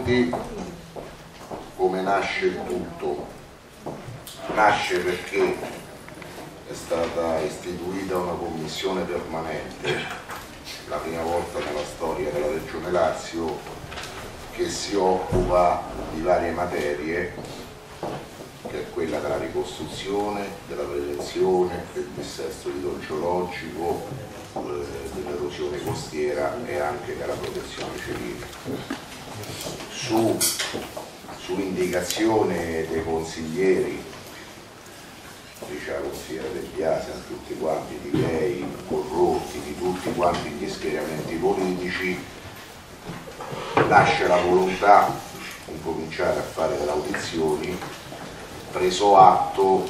tutti. Come nasce il tutto? Nasce perché è stata istituita una commissione permanente, la prima volta nella storia della Regione Lazio, che si occupa di varie materie, che è quella della ricostruzione, della prevenzione, del dissesto idrogeologico, dell'erosione costiera e anche della protezione civile. Su indicazione dei consiglieri, dice la consigliera Del Biasi, a tutti quanti, di lei, corrotti, di tutti quanti gli schieramenti politici, nasce la volontà di cominciare a fare delle audizioni, preso atto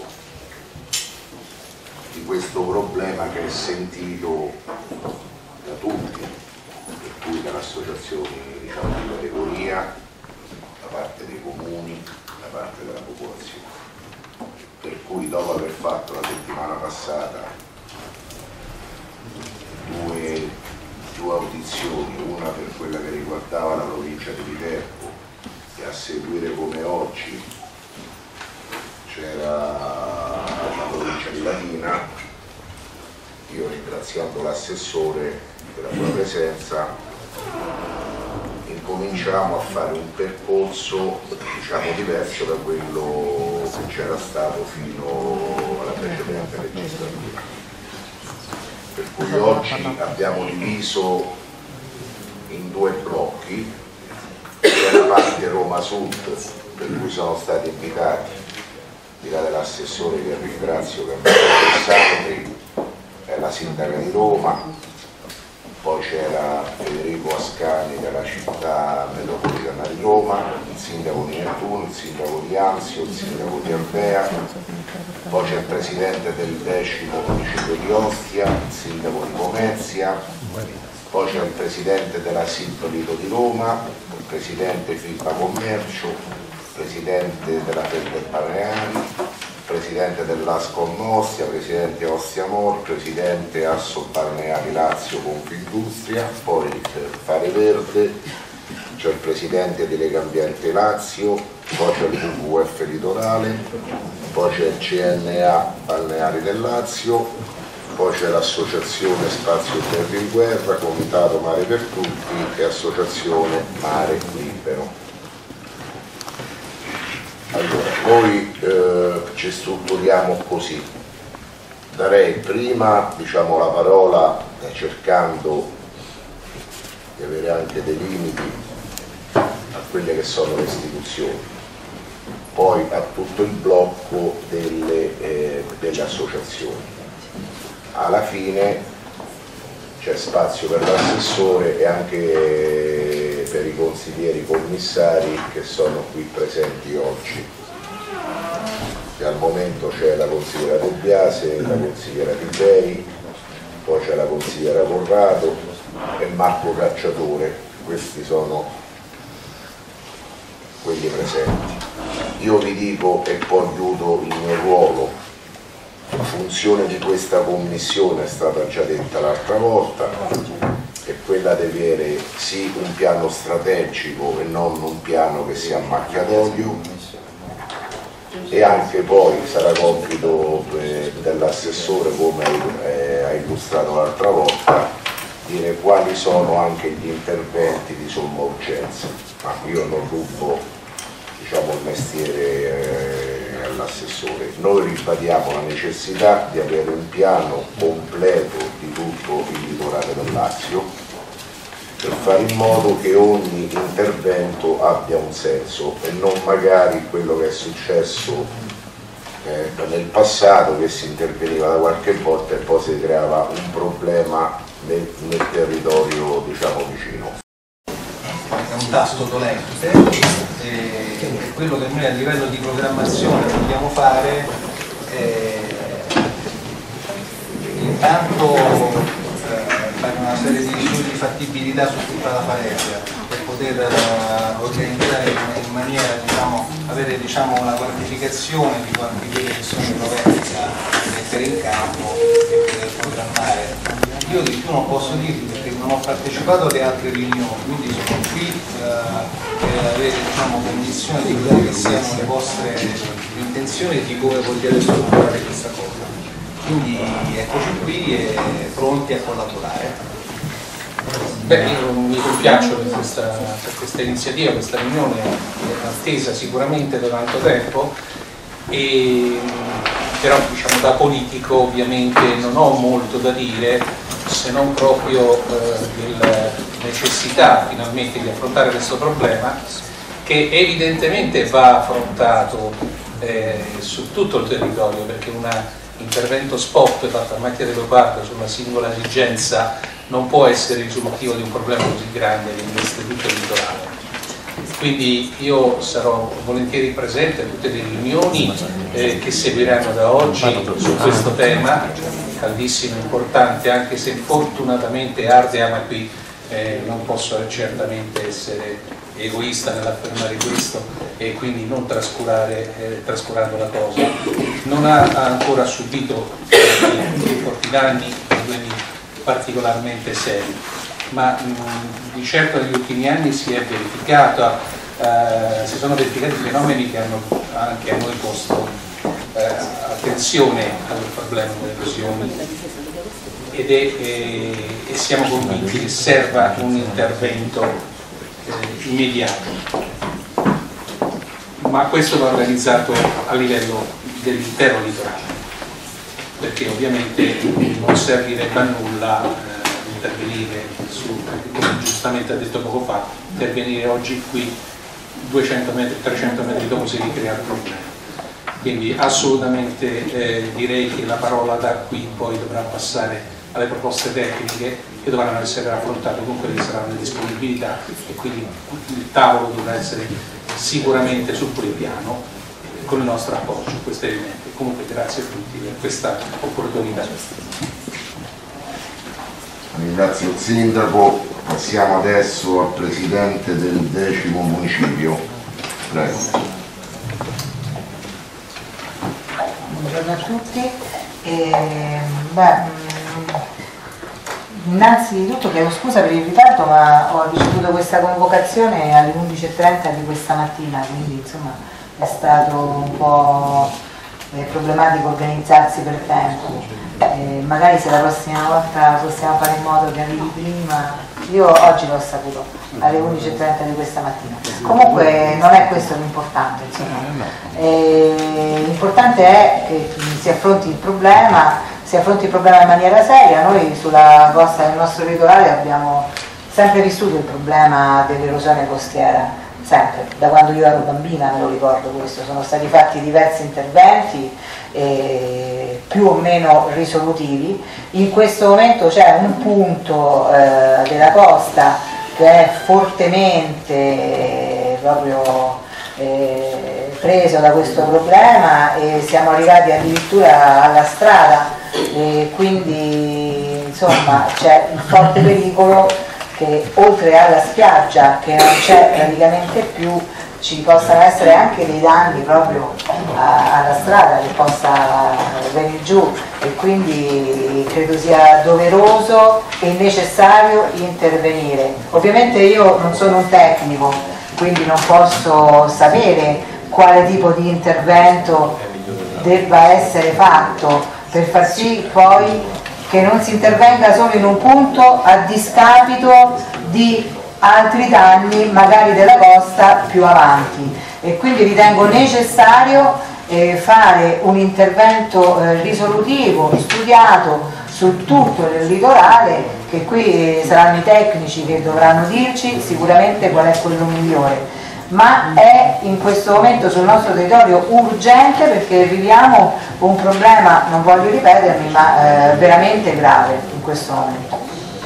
di questo problema che è sentito da tutti, per cui dalle associazioni di categoria, da parte dei comuni, da parte della popolazione. Per cui dopo aver fatto la settimana passata due audizioni, una per quella che riguardava la provincia di Viterbo e a seguire come oggi c'era la provincia di Latina, io ringraziando l'assessore per la sua presenza, incominciamo a fare un percorso diverso da quello che c'era stato fino alla precedente legislatura. Per cui oggi abbiamo diviso in due blocchi, c'è la parte Roma Sud, per cui sono stati invitati, di là dell'assessore che ringrazio, che è Alessandri, è la sindaca di Roma, poi c'era Federico Ascani della città metropolitana di Roma, il sindaco di Nettuno, il sindaco di Anzio, il sindaco di Alvea, poi c'è il presidente del 10° municipio di Ostia, il sindaco di Pomezia, poi c'è il presidente della SIP Lido di Roma, il presidente FIPA Commercio, il presidente della Fede Balneari, presidente dell'Ascom Ostia, presidente Ostia Mor, presidente Asso Balneari Lazio Confindustria, poi per Fare Verde c'è il presidente di Lega Ambiente Lazio, poi c'è il WWF Litorale, poi c'è il CNA Balneari del Lazio, poi c'è l'associazione Spazio Terra in Guerra, Comitato Mare per Tutti e associazione Mare Libero. Allora, noi ci strutturiamo così. Darei prima la parola, cercando di avere anche dei limiti a quelle che sono le istituzioni, poi a tutto il blocco delle associazioni. Alla fine c'è spazio per l'assessore e anche per i consiglieri commissari che sono qui presenti oggi. E al momento c'è la consigliera Del Biasi, la consigliera Tiberi, poi c'è la consigliera Corrado e Marco Cacciatore. Questi sono quelli presenti. Io vi dico e poi chiudo il mio ruolo. La funzione di questa commissione è stata già detta l'altra volta, è quella di avere sì un piano strategico e non un piano che sia a macchia d'olio, e anche poi sarà compito dell'assessore, come ha illustrato l'altra volta, dire quali sono anche gli interventi di somma urgenza. Ma io non rubo il mestiere all'assessore. Noi ribadiamo la necessità di avere un piano completo di tutto il litorale del Lazio per fare in modo che ogni intervento abbia un senso e non magari quello che è successo nel passato, che si interveniva da qualche volta e poi si creava un problema nel territorio vicino. È un tasto dolente e quello che noi a livello di programmazione dobbiamo fare è intanto fare una serie di studi di fattibilità su tutta la Falesia per poter organizzare in maniera, avere una quantificazione di quanti quelli che sono i progetti da mettere in campo e poter programmare. Io di più non posso dirvi perché non ho partecipato alle altre riunioni, quindi sono qui per avere avere, diciamo, cognizione di quelle che siano le vostre intenzioni e di come vogliate strutturare questa cosa. Quindi eccoci qui e pronti a collaborare. Beh, io mi compiaccio per questa iniziativa, questa riunione attesa sicuramente da tanto tempo, però diciamo, da politico ovviamente non ho molto da dire, se non proprio della necessità finalmente di affrontare questo problema, che evidentemente va affrontato su tutto il territorio, perché un intervento spot fatto a macchia di leopardo su una singola esigenza non può essere risolutivo di un problema così grande che investe tutto il litorale. Quindi io sarò volentieri presente a tutte le riunioni che seguiranno da oggi su questo tema, caldissimo e importante, anche se fortunatamente ardea, ma qui non posso certamente essere egoista nell'affermare questo e quindi non trascurando la cosa. Non ha ancora subito forti danni, problemi particolarmente seri, ma di certo negli ultimi anni si sono verificati fenomeni che hanno anche a noi posto attenzione al problema delle erosioni e siamo convinti che serva un intervento immediato, ma questo va organizzato a livello dell'intero litorale, perché ovviamente non servirebbe a nulla intervenire come giustamente ha detto poco fa, intervenire oggi qui 200 metri, 300 metri dopo si ricrea il problema. Quindi assolutamente direi che la parola da qui poi dovrà passare alle proposte tecniche che dovranno essere affrontate con quelle che saranno le disponibilità e quindi il tavolo dovrà essere sicuramente sul piano con il nostro appoggio, questo è evidente. Comunque grazie a tutti per questa opportunità. Ringrazio il Sindaco, passiamo adesso al Presidente del 10° Municipio. Prego. Buongiorno a tutti. Innanzitutto chiedo scusa per il ritardo, ma ho ricevuto questa convocazione alle 11:30 di questa mattina, quindi insomma è stato un po' problematico organizzarsi per tempo. Magari se la prossima volta possiamo fare in modo che arrivi prima. Io oggi l'ho saputo alle 11:30 di questa mattina. Comunque non è questo l'importante, l'importante è che si affronti il problema in maniera seria. Noi sulla costa del nostro litorale abbiamo sempre vissuto il problema dell'erosione costiera, sempre, da quando io ero bambina me lo ricordo questo, sono stati fatti diversi interventi più o meno risolutivi. In questo momento c'è un punto della costa che è fortemente proprio preso da questo problema e siamo arrivati addirittura alla strada e quindi insomma c'è un forte pericolo che oltre alla spiaggia che non c'è praticamente più ci possano essere anche dei danni proprio alla strada che possa venire giù e quindi credo sia doveroso e necessario intervenire. Ovviamente io non sono un tecnico, quindi non posso sapere quale tipo di intervento debba essere fatto per far sì poi che non si intervenga solo in un punto a discapito di altri danni magari della costa più avanti, e quindi ritengo necessario fare un intervento risolutivo, studiato su tutto il litorale, che qui saranno i tecnici che dovranno dirci sicuramente qual è quello migliore, ma è in questo momento sul nostro territorio urgente perché viviamo un problema, non voglio ripetermi, ma veramente grave in questo momento.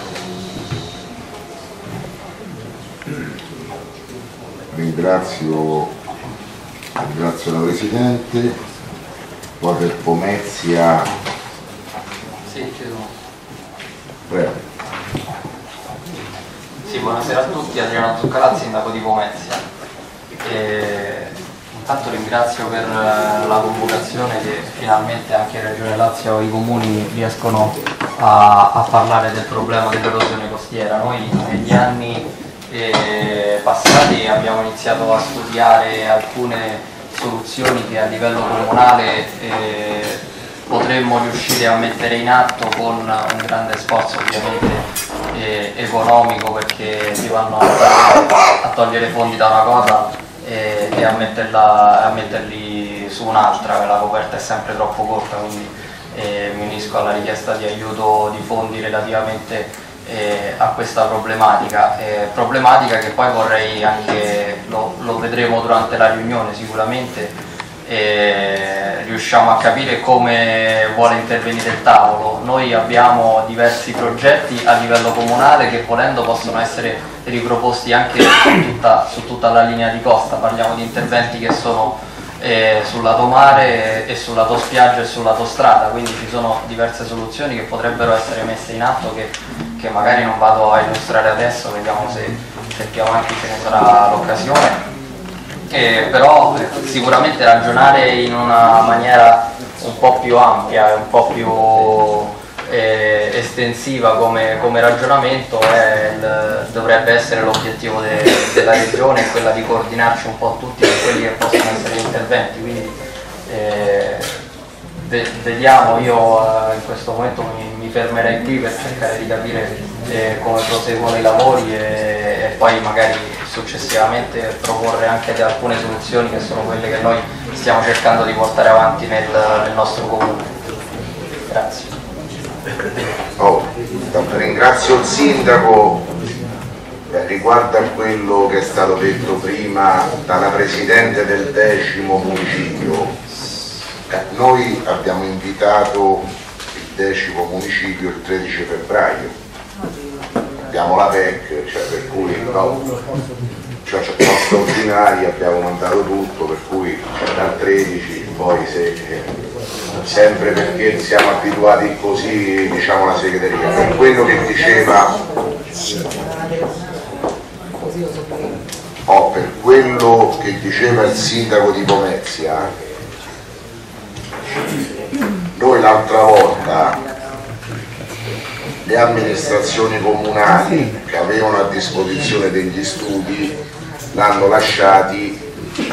Ringrazio la Presidente. Poi per Pomezia. Sì, chiedo. Prego. Sì, buonasera a tutti, Adriano Zuccalazzi, sindaco di Pomezia. Intanto ringrazio per la convocazione che finalmente anche in Regione Lazio i comuni riescono a parlare del problema dell'erosione costiera. Noi negli anni passati abbiamo iniziato a studiare alcune soluzioni che a livello comunale potremmo riuscire a mettere in atto con un grande sforzo ovviamente economico, perché si vanno a togliere fondi da una cosa e a metterli su un'altra, la coperta è sempre troppo corta, quindi mi unisco alla richiesta di aiuto di fondi relativamente a questa problematica, che poi vorrei anche, lo vedremo durante la riunione sicuramente, riusciamo a capire come vuole intervenire il tavolo. Noi abbiamo diversi progetti a livello comunale che volendo possono essere riproposti anche su tutta la linea di costa. Parliamo di interventi che sono sul lato mare e sul lato spiaggia e sul lato strada, quindi ci sono diverse soluzioni che potrebbero essere messe in atto che magari non vado a illustrare adesso, vediamo se più avanti ce ne sarà l'occasione. Però sicuramente ragionare in una maniera un po' più ampia, un po' più estensiva come ragionamento dovrebbe essere l'obiettivo della Regione, quella di coordinarci un po' tutti per quelli che possono essere gli interventi. Quindi vediamo, io in questo momento mi fermerei qui per cercare di capire come proseguono i lavori e poi magari successivamente proporre anche alcune soluzioni che sono quelle che noi stiamo cercando di portare avanti nel nostro comune. Grazie. Ringrazio il Sindaco. Riguardo a quello che è stato detto prima dalla Presidente del 10° municipio, noi abbiamo invitato il 10° municipio il 13 febbraio, abbiamo la PEC, cioè per cui c'è straordinari, abbiamo mandato tutto, per cui dal 13 poi sempre perché siamo abituati così, diciamo, la segreteria. Per quello che diceva per quello che diceva il sindaco di Pomezia, noi l'altra volta le amministrazioni comunali che avevano a disposizione degli studi l'hanno lasciati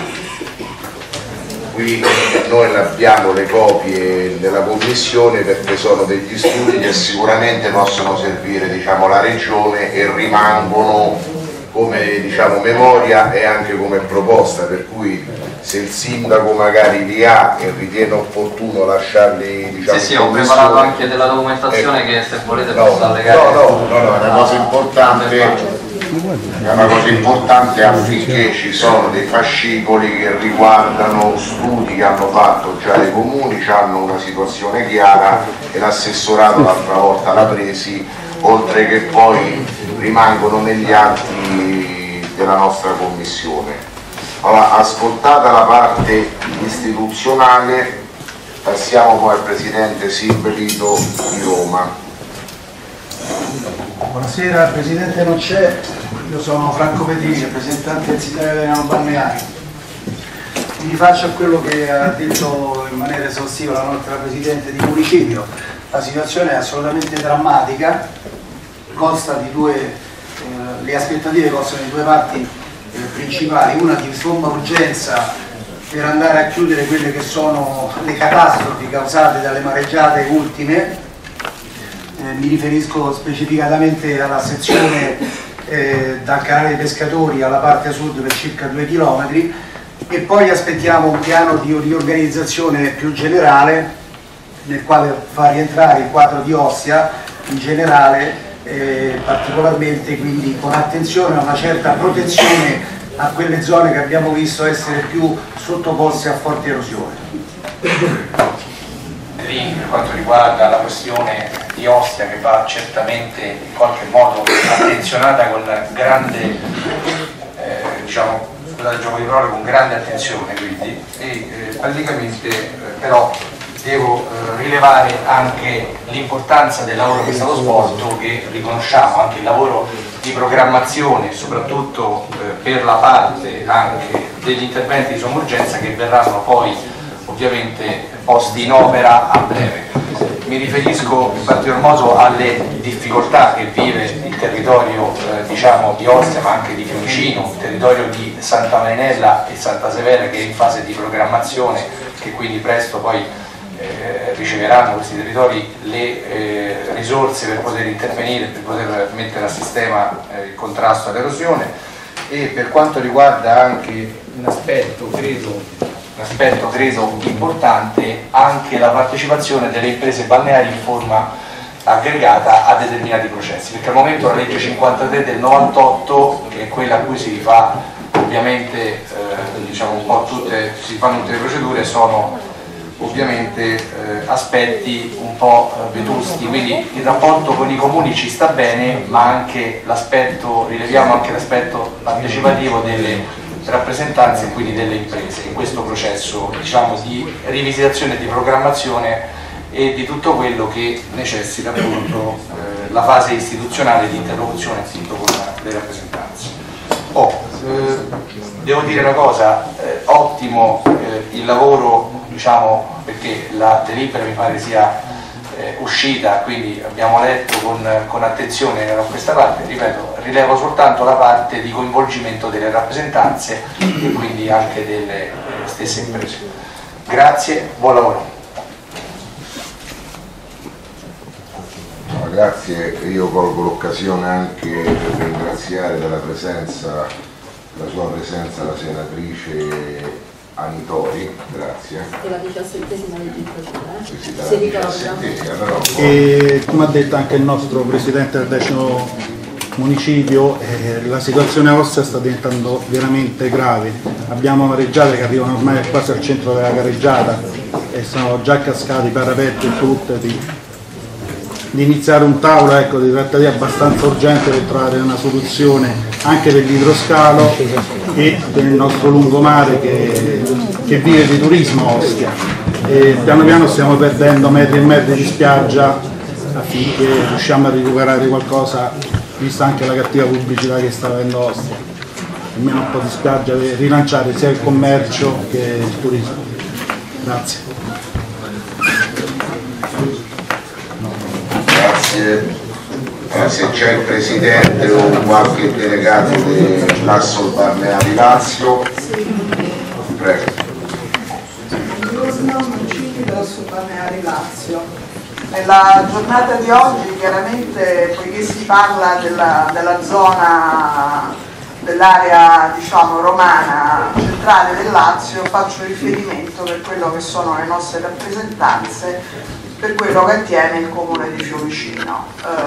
qui, noi abbiamo le copie della commissione perché sono degli studi che sicuramente possono servire, diciamo, la regione e rimangono come, diciamo, memoria e anche come proposta, per cui se il sindaco magari li ha e ritiene opportuno lasciarli, diciamo, sì, ho preparato anche della documentazione che se volete posso allegare. No, è una cosa importante. È una cosa importante affinché ci sono dei fascicoli che riguardano studi che hanno fatto già i comuni, hanno una situazione chiara e l'assessorato l'altra volta l'ha presi, oltre che poi rimangono negli atti della nostra commissione. Allora, ascoltata la parte istituzionale, passiamo poi al Presidente Simbelito di Roma. Buonasera, il Presidente non c'è, io sono Franco Petrini, rappresentante del sindacato italiano balneari. Mi rifaccio a quello che ha detto in maniera esaustiva la nostra Presidente di municipio. La situazione è assolutamente drammatica, consta di le aspettative costano di due parti principali, una di somma urgenza per andare a chiudere quelle che sono le catastrofi causate dalle mareggiate ultime. Mi riferisco specificatamente alla sezione dal canale dei pescatori alla parte sud per circa 2 km, e poi aspettiamo un piano di riorganizzazione più generale nel quale fa rientrare il quadro di Ostia in generale, particolarmente quindi con attenzione a una certa protezione a quelle zone che abbiamo visto essere più sottoposte a forte erosione. Per quanto riguarda la questione di Ostia, che va certamente in qualche modo attenzionata con grande, diciamo, scusate il gioco di parole, con grande attenzione, quindi, praticamente però devo rilevare anche l'importanza del lavoro che è stato svolto, che riconosciamo anche il lavoro di programmazione, soprattutto per la parte anche degli interventi di somma urgenza che verranno poi ovviamente posti in opera a breve. mi riferisco in particolar modo alle difficoltà che vive il territorio diciamo di Ostia, ma anche di Fiumicino, il territorio di Santa Marinella e Santa Severa, che è in fase di programmazione, che quindi presto poi riceveranno questi territori le risorse per poter intervenire, per poter mettere a sistema il contrasto all'erosione. E per quanto riguarda anche un aspetto credo importante, anche la partecipazione delle imprese balneari in forma aggregata a determinati processi, perché al momento la legge 53 del 98, che è quella a cui si rifà ovviamente diciamo un po' si fanno tutte le procedure, sono ovviamente aspetti un po' vetusti, quindi il rapporto con i comuni ci sta bene, ma anche rileviamo anche l'aspetto partecipativo delle rappresentanze e quindi delle imprese in questo processo diciamo di rivisitazione e di programmazione e di tutto quello che necessita appunto la fase istituzionale di interlocuzione appunto con le rappresentanze. Devo dire una cosa, ottimo il lavoro, diciamo, perché la delibera mi pare sia uscita, quindi abbiamo letto con attenzione questa parte, ripeto, rilevo soltanto la parte di coinvolgimento delle rappresentanze e quindi anche delle stesse imprese. Grazie, buon lavoro. Grazie, io colgo l'occasione anche per ringraziare della sua presenza la senatrice Anitori, grazie. È la 17ª legislatura, si ricorda. Però... E come ha detto anche il nostro presidente del 10° municipio, la situazione a Ostia sta diventando veramente grave. Abbiamo mareggiate che arrivano ormai quasi al centro della carreggiata e sono già cascati parapetti e tutte di iniziare un tavolo, ecco, di trattativa abbastanza urgente per trovare una soluzione anche per l'idroscalo e per il nostro lungomare che vive di turismo a Ostia. E piano piano stiamo perdendo metri e metri di spiaggia affinché riusciamo a recuperare qualcosa, vista anche la cattiva pubblicità che sta avendo Ostia. Almeno un po' di spiaggia per rilanciare sia il commercio che il turismo. Grazie. Grazie. Se c'è il Presidente o qualche delegato dell'Assol Balneari Lazio, prego. Buongiorno, municipio dell'Assol Balneari Lazio. Nella giornata di oggi, chiaramente, poiché si parla della zona dell'area diciamo romana centrale del Lazio, faccio riferimento per quello che sono le nostre rappresentanze per quello che attiene il comune di Fiumicino.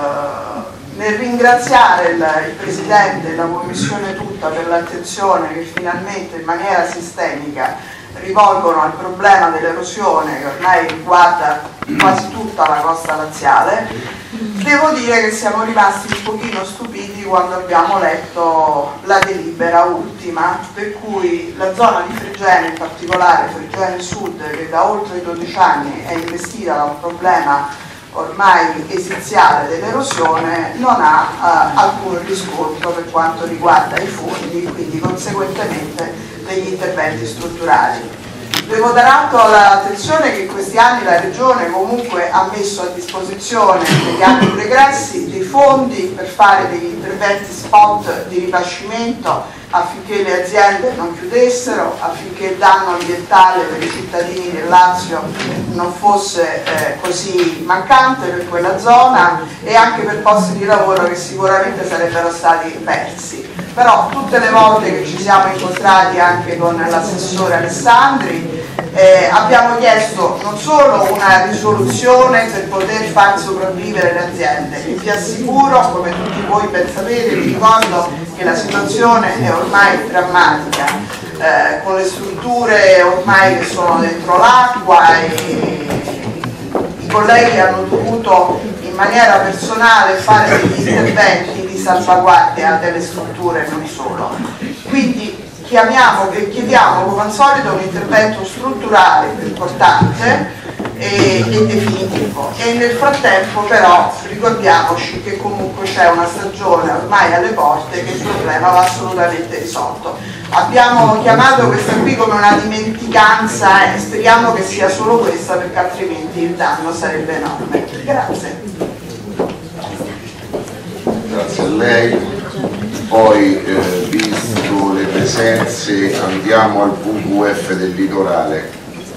Nel ringraziare il Presidente e la Commissione tutta per l'attenzione che finalmente in maniera sistemica rivolgono al problema dell'erosione che ormai riguarda quasi tutta la costa laziale, devo dire che siamo rimasti un pochino stupiti quando abbiamo letto la delibera ultima, per cui la zona di Fregene, in particolare Fregene Sud, che da oltre 12 anni è investita da un problema ormai esiziale dell'erosione, non ha alcun riscontro per quanto riguarda i fondi, quindi conseguentemente degli interventi strutturali. Devo dare atto all'attenzione che in questi anni la Regione comunque ha messo a disposizione negli anni pregressi dei fondi per fare degli interventi spot di ripascimento affinché le aziende non chiudessero, affinché il danno ambientale per i cittadini del Lazio non fosse così mancante per quella zona e anche per posti di lavoro che sicuramente sarebbero stati persi. Però tutte le volte che ci siamo incontrati anche con l'assessore Alessandri abbiamo chiesto non solo una risoluzione per poter far sopravvivere le aziende, e vi assicuro, come tutti voi ben sapete, vi ricordo che la situazione è ormai drammatica, con le strutture ormai che sono dentro l'acqua e i colleghi hanno dovuto in maniera personale fare degli interventi di salvaguardia delle strutture, non solo. Quindi chiediamo come al solito un intervento strutturale più importante e definitivo. E nel frattempo però ricordiamoci che comunque c'è una stagione ormai alle porte, che il problema va assolutamente risolto. Abbiamo chiamato questa qui come una dimenticanza e speriamo che sia solo questa, perché altrimenti il danno sarebbe enorme. Grazie. Grazie a lei. Poi, visto le presenze, andiamo al WWF del litorale.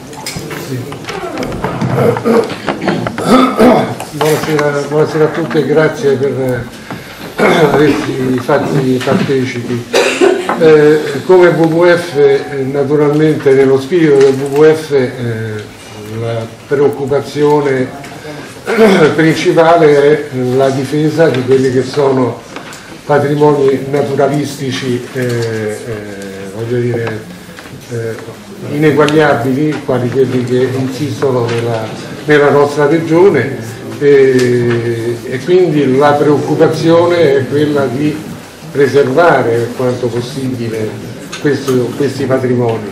Buonasera a tutti e grazie per averci fatti partecipi. Come WWF, naturalmente nello spirito del WWF la preoccupazione principale è la difesa di quelli che sono patrimoni naturalistici voglio dire, ineguagliabili, quali quelli che insistono nella nostra regione, e quindi la preoccupazione è quella di preservare per quanto possibile questi patrimoni.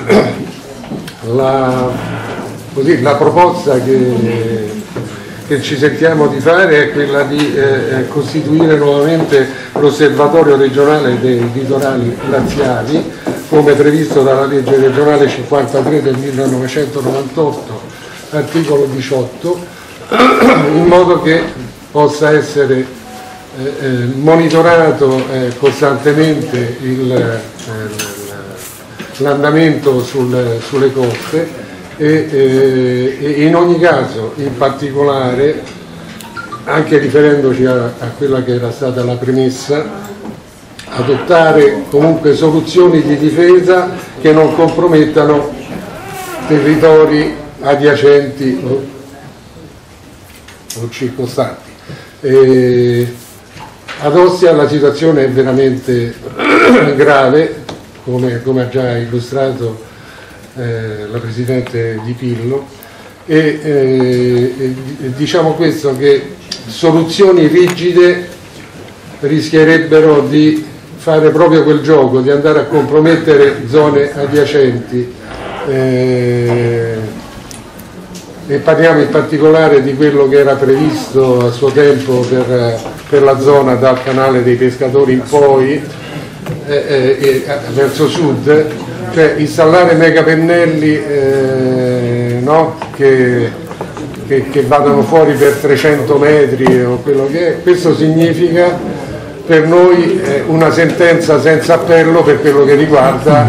La proposta che ci sentiamo di fare è quella di costituire nuovamente l'Osservatorio regionale dei litorali laziali, come previsto dalla legge regionale 53 del 1998, articolo 18, in modo che possa essere monitorato costantemente l'andamento sulle coste e in ogni caso, in particolare, anche riferendoci a quella che era stata la premessa, adottare comunque soluzioni di difesa che non compromettano territori adiacenti o circostanti. Ad Ostia la situazione è veramente grave, come ha già illustrato la Presidente Di Pillo, e diciamo questo, che soluzioni rigide rischierebbero di fare proprio quel gioco, di andare a compromettere zone adiacenti, e parliamo in particolare di quello che era previsto a suo tempo per la zona dal canale dei pescatori in poi verso sud, cioè installare megapennelli no? che vadano fuori per 300 metri o quello che è. Questo significa per noi una sentenza senza appello per quello che riguarda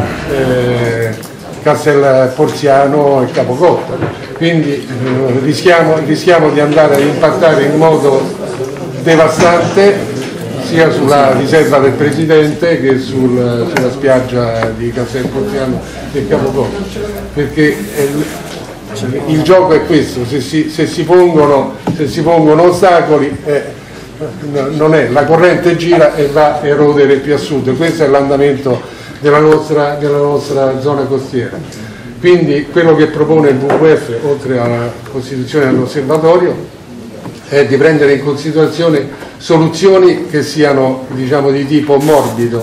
Castel Porziano e Capocotta. Quindi rischiamo di andare a impattare in modo devastante sia sulla riserva del Presidente che sulla spiaggia di Castel Porziano e Capocotta, perché il gioco è questo: se si pongono ostacoli, non è, la corrente gira e va a erodere più a sud. Questo è l'andamento della nostra zona costiera. Quindi quello che propone il WWF, oltre alla costituzione dell'osservatorio, è di prendere in considerazione soluzioni che siano, diciamo, di tipo morbido.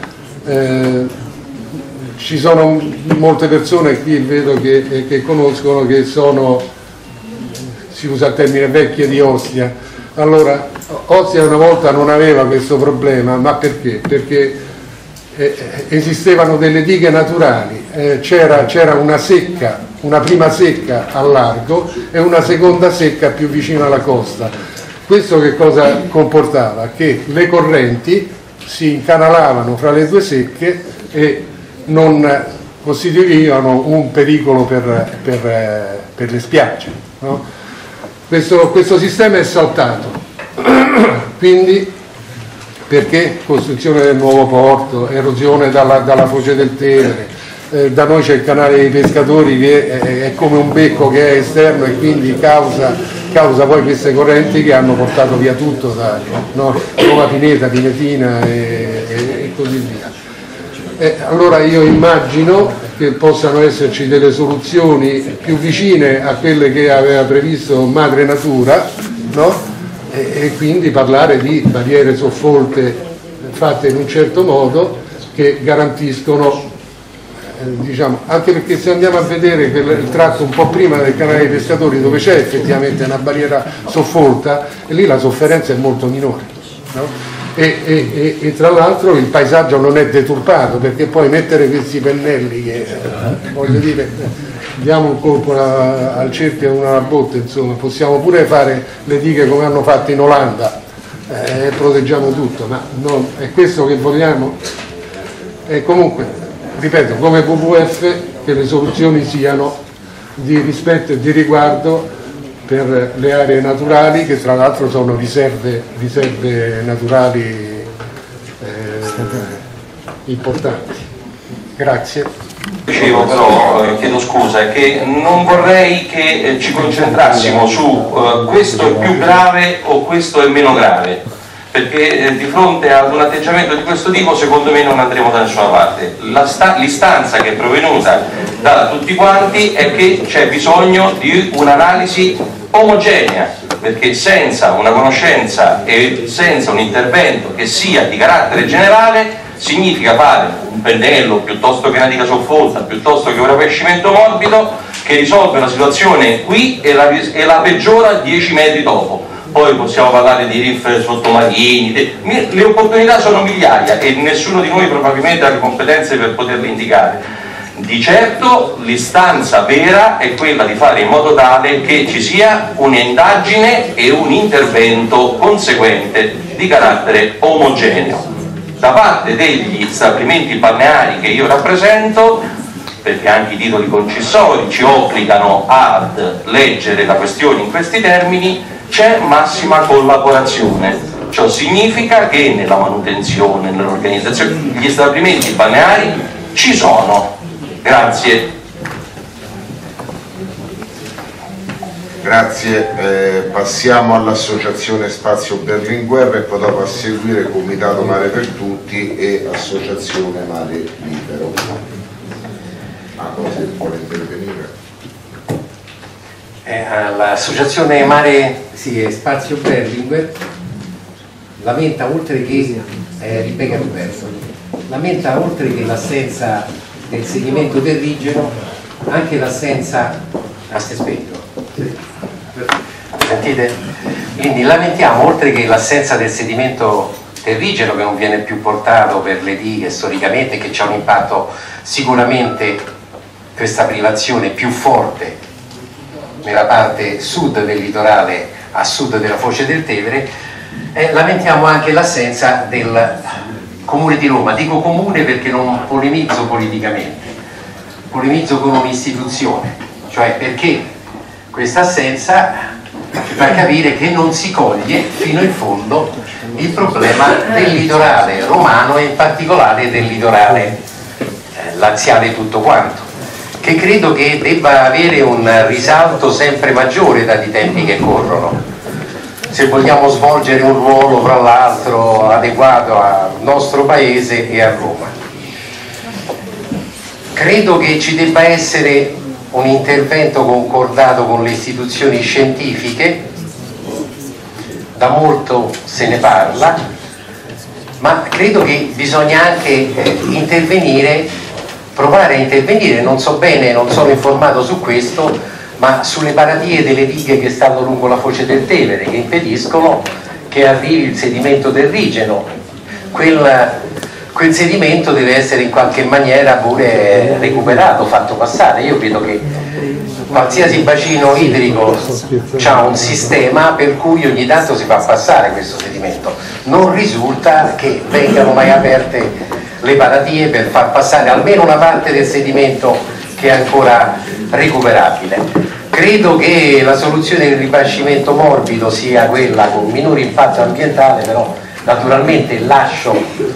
Ci sono molte persone qui, vedo che conoscono, che sono, si usa il termine, vecchie di Ostia. Allora, Ostia una volta non aveva questo problema, ma perché? Perché esistevano delle dighe naturali, c'era una secca, una prima secca al largo e una seconda secca più vicino alla costa. Questo che cosa comportava? Che le correnti si incanalavano fra le due secche e non costituivano un pericolo per le spiagge, no? Questo sistema è saltato, quindi perché costruzione del nuovo porto, erosione dalla foce del Tevere, da noi c'è il canale dei pescatori che è come un becco che è esterno e quindi causa poi queste correnti che hanno portato via tutto, no? Roma Pineta, Pinetina e così via. Allora io immagino che possano esserci delle soluzioni più vicine a quelle che aveva previsto Madre Natura, no? E quindi parlare di barriere soffolte fatte in un certo modo che garantiscono diciamo, anche perché se andiamo a vedere il tratto un po' prima del canale dei pescatori, dove c'è effettivamente una barriera soffolta, e lì la sofferenza è molto minore, no? E tra l'altro il paesaggio non è deturpato, perché poi mettere questi pennelli che voglio dire, diamo un colpo al cerchio e una alla botte, insomma, possiamo pure fare le dighe come hanno fatto in Olanda, proteggiamo tutto, ma non è questo che vogliamo. E comunque, ripeto, come WWF, che le soluzioni siano di rispetto e di riguardo per le aree naturali, che tra l'altro sono riserve naturali importanti. Grazie. Dicevo però, chiedo scusa, è che non vorrei che ci concentrassimo su questo è più grave o questo è meno grave, perché di fronte ad un atteggiamento di questo tipo secondo me non andremo da nessuna parte. L'istanza che è provenuta da tutti quanti è che c'è bisogno di un'analisi omogenea, perché senza una conoscenza e senza un intervento che sia di carattere generale significa fare un pennello piuttosto che una diga soffolta, piuttosto che un ravescimento morbido, che risolve la situazione qui e la peggiora 10 metri dopo. Poi possiamo parlare di riff sottomarini, le opportunità sono migliaia e nessuno di noi probabilmente ha le competenze per poterle indicare. Di certo l'istanza vera è quella di fare in modo tale che ci sia un'indagine e un intervento conseguente di carattere omogeneo da parte degli stabilimenti balneari che io rappresento, perché anche i titoli concessori ci obbligano ad leggere la questione in questi termini. C'è massima collaborazione, ciò significa che nella manutenzione, nell'organizzazione, gli stabilimenti balneari ci sono. Grazie. Grazie, passiamo all'associazione Spazio Berlinguer e poi dopo a seguire Comitato Mare per Tutti e Associazione Mare Libero. Se vuole intervenire. L'associazione Mare Spazio Berlinguer lamenta, oltre che ripeto Roberto, lamenta oltre che l'assenza del sedimento terrigeno anche l'assenza sentite? Quindi lamentiamo oltre che l'assenza del sedimento terrigeno che non viene più portato per le dighe storicamente, che c'è un impatto sicuramente, questa privazione più forte nella parte sud del litorale, a sud della foce del Tevere. Lamentiamo anche l'assenza del Comune di Roma. Dico comune perché non polemizzo politicamente, polemizzo con un'istituzione, cioè perché questa assenza ci fa capire che non si coglie fino in fondo il problema del litorale romano e in particolare del litorale laziale tutto quanto, che credo che debba avere un risalto sempre maggiore dai tempi che corrono, se vogliamo svolgere un ruolo fra l'altro adeguato al nostro paese e a Roma. Credo che ci debba essere un intervento concordato con le istituzioni scientifiche, da molto se ne parla, ma credo che bisogna anche intervenire, provare a intervenire, non so bene, non sono informato su questo, ma sulle paratie delle dighe che stanno lungo la foce del Tevere, che impediscono che arrivi il sedimento terrigeno. Quel sedimento deve essere in qualche maniera pure recuperato, fatto passare. Io credo che qualsiasi bacino idrico ha un sistema per cui ogni tanto si fa passare questo sedimento. Non risulta che vengano mai aperte le paratie per far passare almeno una parte del sedimento che è ancora recuperabile. Credo che la soluzione del ripascimento morbido sia quella con minore impatto ambientale, però naturalmente lascio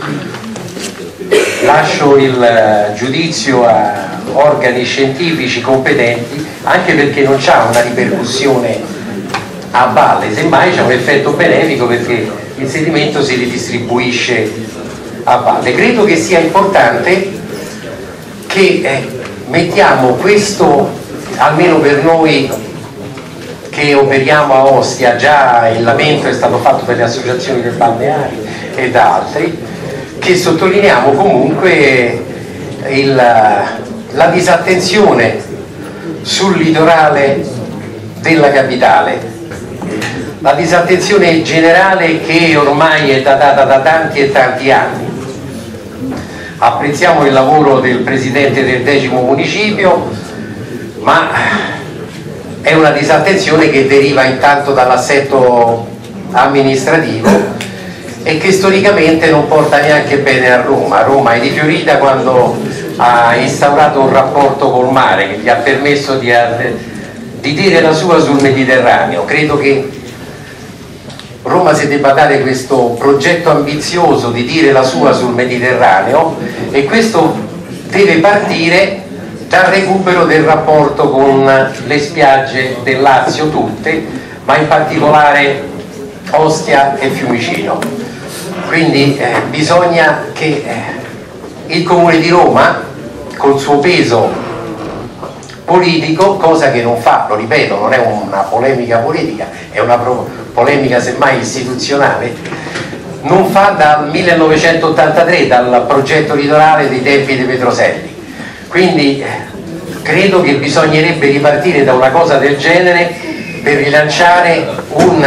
il giudizio a organi scientifici competenti, anche perché non c'ha una ripercussione a valle, semmai c'è un effetto benefico perché il sedimento si ridistribuisce a valle. Credo che sia importante che mettiamo questo, almeno per noi che operiamo a Ostia, già il lamento è stato fatto per le associazioni dei balneari e da altri, che sottolineiamo comunque la disattenzione sul litorale della capitale, la disattenzione generale che ormai è datata da tanti e tanti anni. Apprezziamo il lavoro del Presidente del 10° municipio, ma è una disattenzione che deriva intanto dall'assetto amministrativo e che storicamente non porta neanche bene a Roma. Roma è rifiorita quando ha instaurato un rapporto col mare che gli ha permesso di dire la sua sul Mediterraneo. Credo che Roma si debba dare questo progetto ambizioso di dire la sua sul Mediterraneo, e questo deve partire dal recupero del rapporto con le spiagge del Lazio tutte, ma in particolare Ostia e Fiumicino. Quindi bisogna che il Comune di Roma, col suo peso politico, cosa che non fa, lo ripeto, non è una polemica politica, è una polemica semmai istituzionale, non fa dal 1983, dal progetto litorale dei tempi di Petroselli. Quindi credo che bisognerebbe ripartire da una cosa del genere per rilanciare un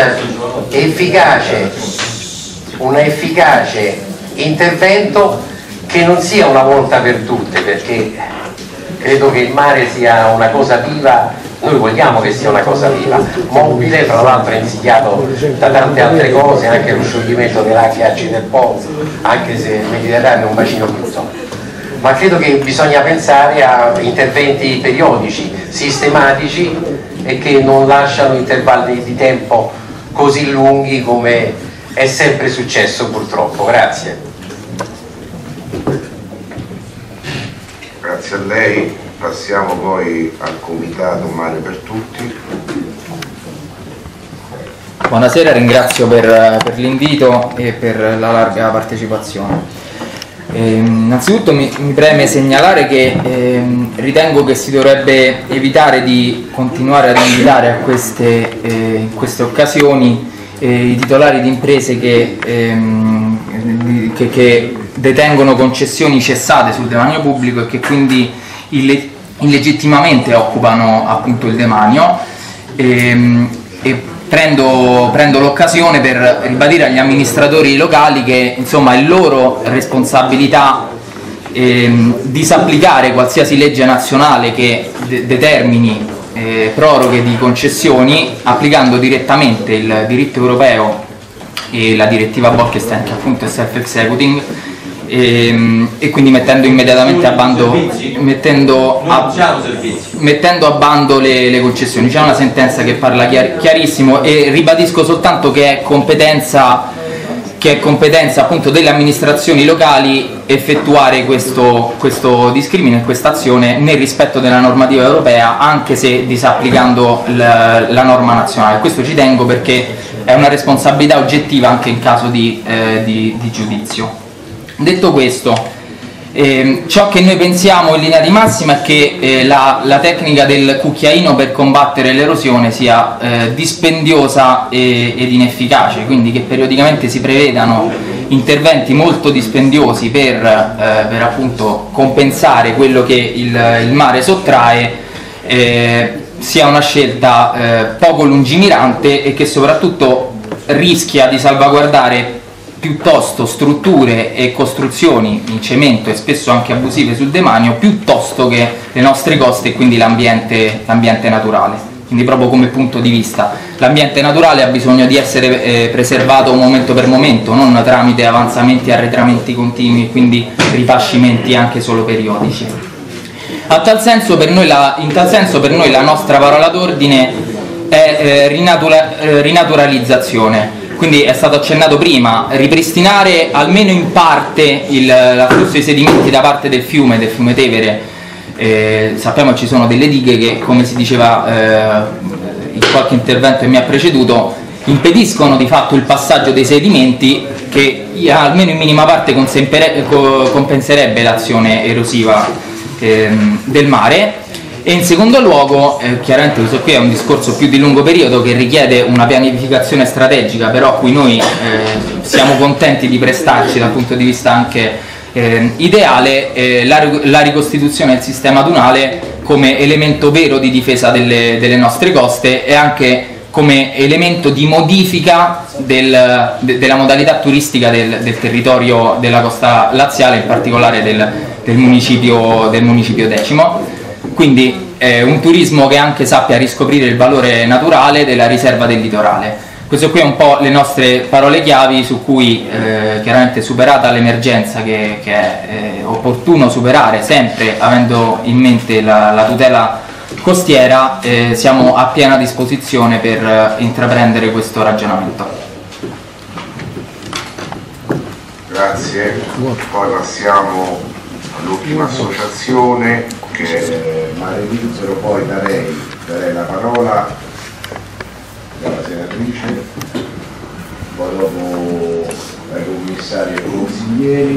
efficace intervento che non sia una volta per tutte, perché credo che il mare sia una cosa viva. Noi vogliamo che sia una cosa viva, mobile, fra l'altro insidiato da tante altre cose, anche lo scioglimento dei ghiacci del Po, anche se il Mediterraneo è un bacino chiuso. Ma credo che bisogna pensare a interventi periodici, sistematici e che non lasciano intervalli di tempo così lunghi come è sempre successo purtroppo. Grazie. Grazie a lei. Passiamo poi al Comitato Mare per Tutti. Buonasera, ringrazio per l'invito e per la larga partecipazione. Innanzitutto mi preme segnalare che ritengo che si dovrebbe evitare di continuare ad invitare a in queste occasioni i titolari di imprese che detengono concessioni cessate sul demanio pubblico e che quindi illegittimamente occupano appunto il demanio, e prendo l'occasione per ribadire agli amministratori locali che insomma è loro responsabilità disapplicare qualsiasi legge nazionale che determini proroghe di concessioni, applicando direttamente il diritto europeo e la direttiva Bolkestein, che appunto è self-executing, e quindi mettendo immediatamente a bando, mettendo a bando le concessioni. C'è una sentenza che parla chiarissimo, e ribadisco soltanto che è competenza appunto delle amministrazioni locali effettuare questo discrimine, questa azione nel rispetto della normativa europea, anche se disapplicando la norma nazionale. Questo ci tengo perché è una responsabilità oggettiva anche in caso di giudizio. Detto questo, ciò che noi pensiamo in linea di massima è che la tecnica del cucchiaino per combattere l'erosione sia dispendiosa ed inefficace, quindi che periodicamente si prevedano interventi molto dispendiosi per appunto compensare quello che il mare sottrae, sia una scelta poco lungimirante e che soprattutto rischia di salvaguardare piuttosto strutture e costruzioni in cemento e spesso anche abusive sul demanio, piuttosto che le nostre coste e quindi l'ambiente naturale. Quindi proprio come punto di vista l'ambiente naturale ha bisogno di essere preservato momento per momento, non tramite avanzamenti e arretramenti continui e quindi ripascimenti anche solo periodici. In tal senso per noi la nostra parola d'ordine è rinaturalizzazione. Quindi è stato accennato prima, ripristinare almeno in parte l'afflusso di sedimenti da parte del fiume Tevere. Sappiamo che ci sono delle dighe che, come si diceva in qualche intervento che mi ha preceduto, impediscono di fatto il passaggio dei sedimenti, che almeno in minima parte compenserebbe l'azione erosiva del mare. E in secondo luogo, chiaramente questo qui è un discorso più di lungo periodo che richiede una pianificazione strategica, però a cui noi siamo contenti di prestarci dal punto di vista anche ideale la ricostituzione del sistema dunale come elemento vero di difesa delle nostre coste e anche come elemento di modifica della modalità turistica del territorio della costa laziale, in particolare del municipio Decimo. Quindi un turismo che anche sappia riscoprire il valore naturale della riserva del litorale. Queste qui è un po' le nostre parole chiavi su cui chiaramente, superata l'emergenza che è opportuno superare sempre avendo in mente la tutela costiera, siamo a piena disposizione per intraprendere questo ragionamento. Grazie. Poi passiamo all'ultima associazione che è Mare Libero, poi darei la parola alla senatrice, poi dopo ai commissari e consiglieri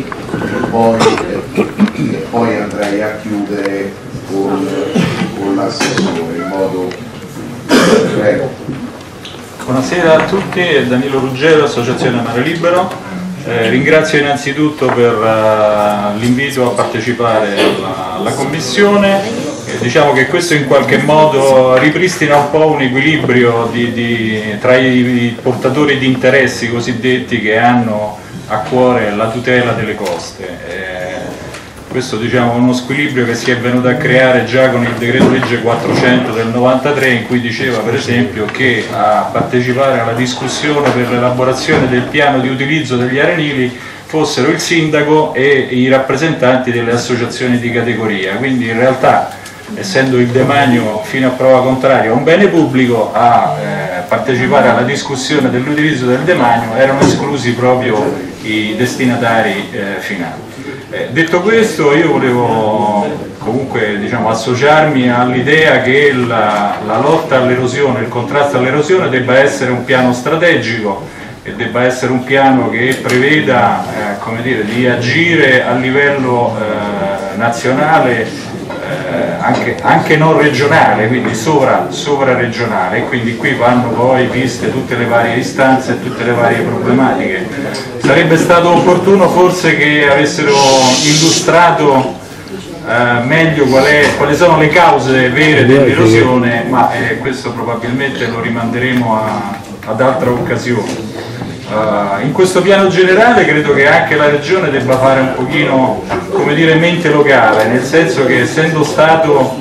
e poi andrei a chiudere con l'assessore in modo prego. Buonasera a tutti, è Danilo Ruggero, Associazione Mare Libero. Ringrazio innanzitutto per l'invito a partecipare alla commissione. Diciamo che questo in qualche modo ripristina un po' un equilibrio tra i portatori di interessi cosiddetti che hanno a cuore la tutela delle coste. Questo diciamo è uno squilibrio che si è venuto a creare già con il decreto legge 400 del 93, in cui diceva per esempio che a partecipare alla discussione per l'elaborazione del piano di utilizzo degli arenili fossero il sindaco e i rappresentanti delle associazioni di categoria. Quindi in realtà, essendo il demanio fino a prova contraria un bene pubblico, a partecipare alla discussione dell'utilizzo del demanio erano esclusi proprio i destinatari finali. Detto questo, io volevo comunque associarmi all'idea che la lotta all'erosione, il contrasto all'erosione debba essere un piano strategico e debba essere un piano che preveda di agire a livello nazionale, anche non regionale, quindi sovraregionale, e quindi qui vanno poi viste tutte le varie istanze e tutte le varie problematiche. Sarebbe stato opportuno forse che avessero illustrato meglio quali sono le cause vere dell'erosione, ma questo probabilmente lo rimanderemo ad altra occasione. In questo piano generale credo che anche la Regione debba fare un pochino, mente locale, nel senso che essendo stato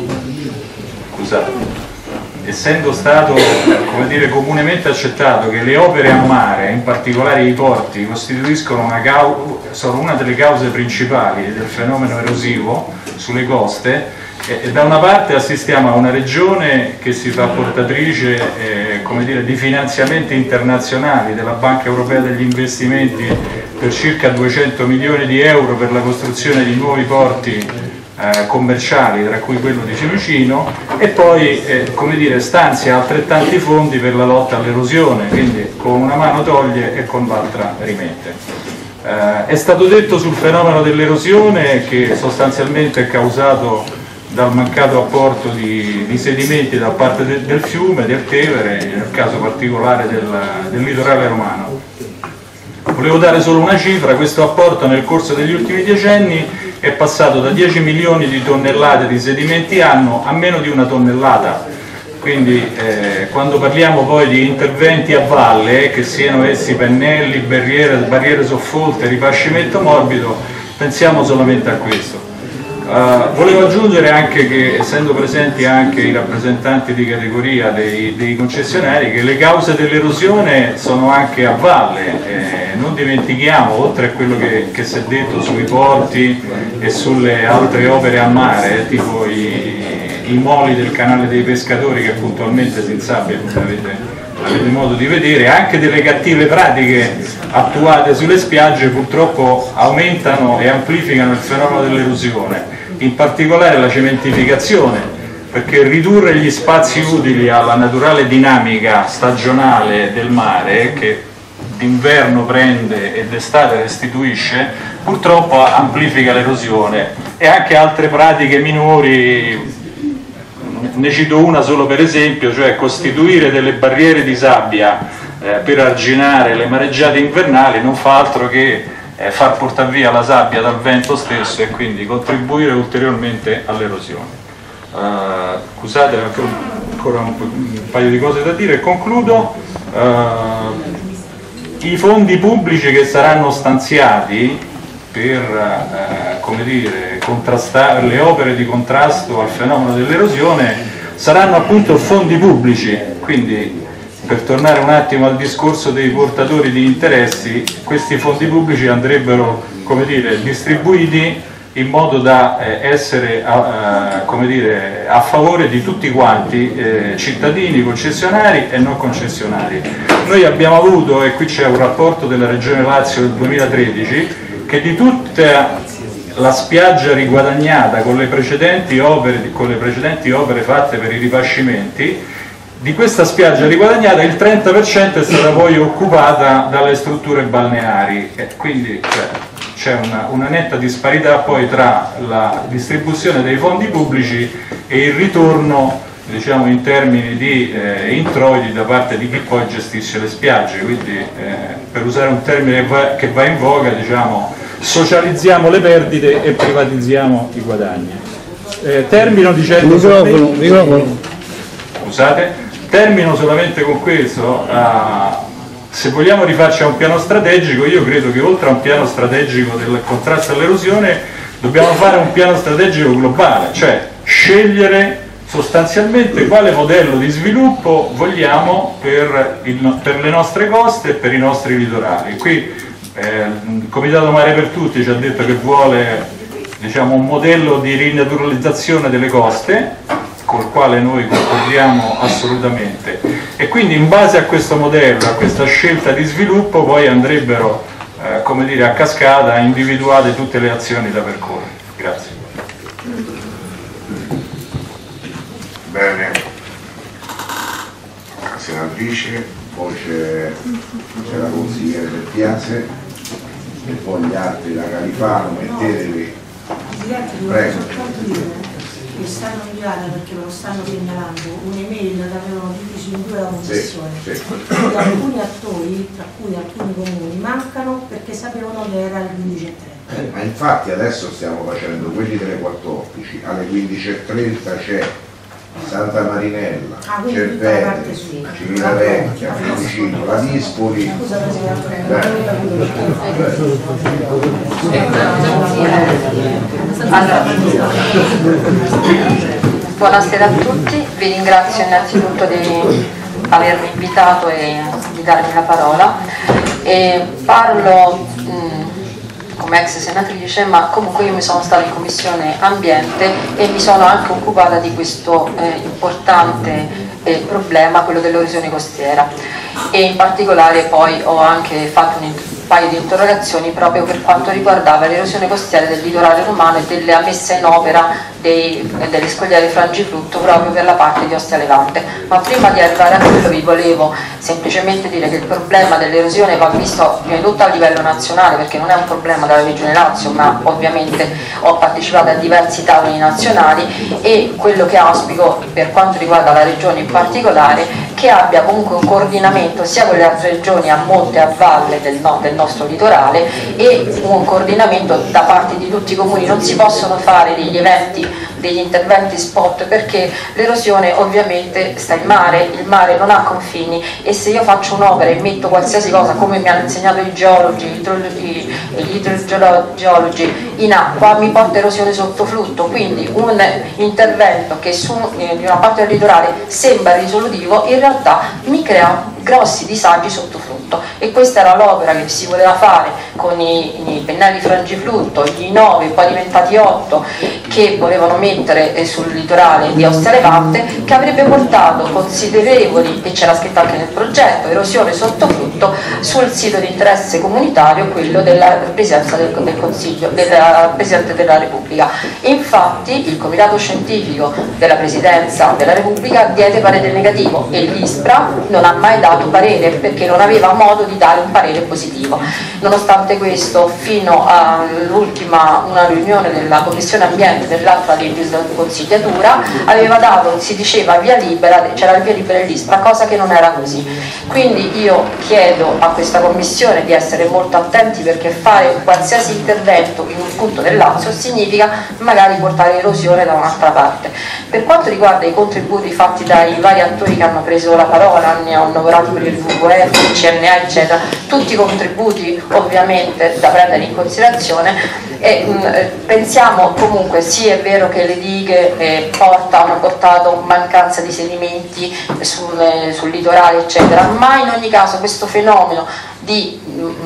comunemente accettato che le opere a mare, in particolare i porti, costituiscono sono una delle cause principali del fenomeno erosivo sulle coste, e da una parte assistiamo a una regione che si fa portatrice di finanziamenti internazionali della Banca Europea degli Investimenti per circa 200 milioni di euro per la costruzione di nuovi porti commerciali, tra cui quello di Fiumicino, e poi stanzia altrettanti fondi per la lotta all'erosione, quindi con una mano toglie e con l'altra rimette. È stato detto sul fenomeno dell'erosione che sostanzialmente è causato dal mancato apporto di sedimenti da parte del fiume, del Tevere, nel caso particolare del litorale romano. Volevo dare solo una cifra: questo apporto nel corso degli ultimi decenni è passato da 10 milioni di tonnellate di sedimenti anno a meno di 1 tonnellata. Quindi quando parliamo poi di interventi a valle, che siano essi pennelli, barriere soffolte, ripascimento morbido, pensiamo solamente a questo. Volevo aggiungere anche che, essendo presenti anche i rappresentanti di categoria dei concessionari, che le cause dell'erosione sono anche a valle. Non dimentichiamo, oltre a quello che si è detto sui porti e sulle altre opere a mare, tipo i moli del canale dei pescatori che puntualmente si insabbia, come avete modo di vedere, anche delle cattive pratiche attuate sulle spiagge purtroppo aumentano e amplificano il fenomeno dell'erosione, in particolare la cementificazione, perché ridurre gli spazi utili alla naturale dinamica stagionale del mare, che d'inverno prende e d'estate restituisce, purtroppo amplifica l'erosione, e anche altre pratiche minori. Ne cito una solo per esempio, cioè costituire delle barriere di sabbia per arginare le mareggiate invernali non fa altro che far portare via la sabbia dal vento stesso e quindi contribuire ulteriormente all'erosione. Scusate, ancora un paio di cose da dire e concludo. I fondi pubblici che saranno stanziati per come dire, contrastare le opere di contrasto al fenomeno dell'erosione saranno appunto fondi pubblici, quindi per tornare un attimo al discorso dei portatori di interessi, questi fondi pubblici andrebbero come dire, distribuiti in modo da essere come dire, a favore di tutti quanti, cittadini, concessionari e non concessionari. Noi abbiamo avuto, e qui c'è un rapporto della Regione Lazio del 2013, che di tutta la spiaggia riguadagnata con le precedenti opere fatte per i ripascimenti, di questa spiaggia riguadagnata il 30% è stata poi occupata dalle strutture balneari, e quindi c'è una netta disparità poi tra la distribuzione dei fondi pubblici e il ritorno, diciamo, in termini di introiti da parte di chi poi gestisce le spiagge. Quindi per usare un termine che va in voga, diciamo, socializziamo le perdite e privatizziamo i guadagni. Termino dicendo termino solamente con questo. Se vogliamo rifarci a un piano strategico, io credo che oltre a un piano strategico del contrasto all'erosione dobbiamo fare un piano strategico globale, cioè scegliere sostanzialmente quale modello di sviluppo vogliamo per le nostre coste e per i nostri litorali. Qui il Comitato Mare per Tutti ci ha detto che vuole, diciamo, un modello di rinaturalizzazione delle coste, col quale noi concordiamo assolutamente, e quindi in base a questo modello, a questa scelta di sviluppo, poi andrebbero come dire, a cascata individuate tutte le azioni da percorrere. Grazie. Bene, la senatrice, poi c'è la consigliere del Piazze e poi gli altri da Califano, mettetevi. Prego. Mi stanno inviando, perché me lo stanno segnalando, un'email che avevano diviso in due la commissione. Sì. Alcuni attori, tra cui alcuni comuni, mancano perché sapevano che era il 15:30. Ma infatti adesso stiamo facendo quelli delle 14, alle 15:30 c'è Santa Marinella, Cervete, Civitavecchia, Fiumicino, la Dispoli. Buonasera a tutti, vi ringrazio innanzitutto di avermi invitato e di darmi la parola. Parlo come ex senatrice, ma comunque io mi sono stata in Commissione Ambiente e mi sono anche occupata di questo importante problema, quello dell'erosione costiera, e in particolare poi ho anche fatto un paio di interrogazioni proprio per quanto riguardava l'erosione costiera del litorale romano e della messa in opera delle scogliere frangiflutto proprio per la parte di Ostia Levante. Ma prima di arrivare a quello vi volevo semplicemente dire che il problema dell'erosione va visto prima di tutto a livello nazionale, perché non è un problema della Regione Lazio, ma ovviamente ho partecipato a diversi tavoli nazionali, e quello che auspico per quanto riguarda la Regione in particolare che abbia comunque un coordinamento sia con le altre regioni a monte e a valle del nostro litorale, e un coordinamento da parte di tutti i comuni. Non si possono fare degli interventi spot, perché l'erosione ovviamente sta in mare, il mare non ha confini, e se io faccio un'opera e metto qualsiasi cosa, come mi hanno insegnato i geologi, gli idrogeologi, in acqua, mi porta erosione sottoflutto. Quindi un intervento che di una parte del litorale sembra risolutivo, in realtà mi crea grossi disagi sottoflutto, e questa era l'opera che si voleva fare con i pennelli frangiflutto, gli 9, poi diventati 8, che volevano mettere sul litorale di Ostia Levante, che avrebbe portato considerevoli, e c'era scritto anche nel progetto, erosione sottoflutto sul sito di interesse comunitario, quello della Presidenza del Consiglio, del Presidente della Repubblica. E infatti il Comitato Scientifico della Presidenza della Repubblica diede parere negativo, e l'ISPRA non ha mai dato parere perché non aveva modo di dare un parere positivo. Nonostante questo, fino all'ultima una riunione della Commissione Ambiente dell'altra consigliatura aveva dato, si diceva via libera, c'era il via libera dell'ISPRA, cosa che non era così. Quindi io chiedo a questa Commissione di essere molto attenti, perché fare qualsiasi intervento in un punto del Lazio significa magari portare erosione da un'altra parte. Per quanto riguarda i contributi fatti dai vari attori che hanno preso la parola, ne ho annoverati per il WWF, il CNA eccetera, tutti contributi ovviamente da prendere in considerazione, e pensiamo comunque sì, è vero che le dighe hanno portato mancanza di sedimenti sul litorale eccetera, ma in ogni caso questo fenomeno di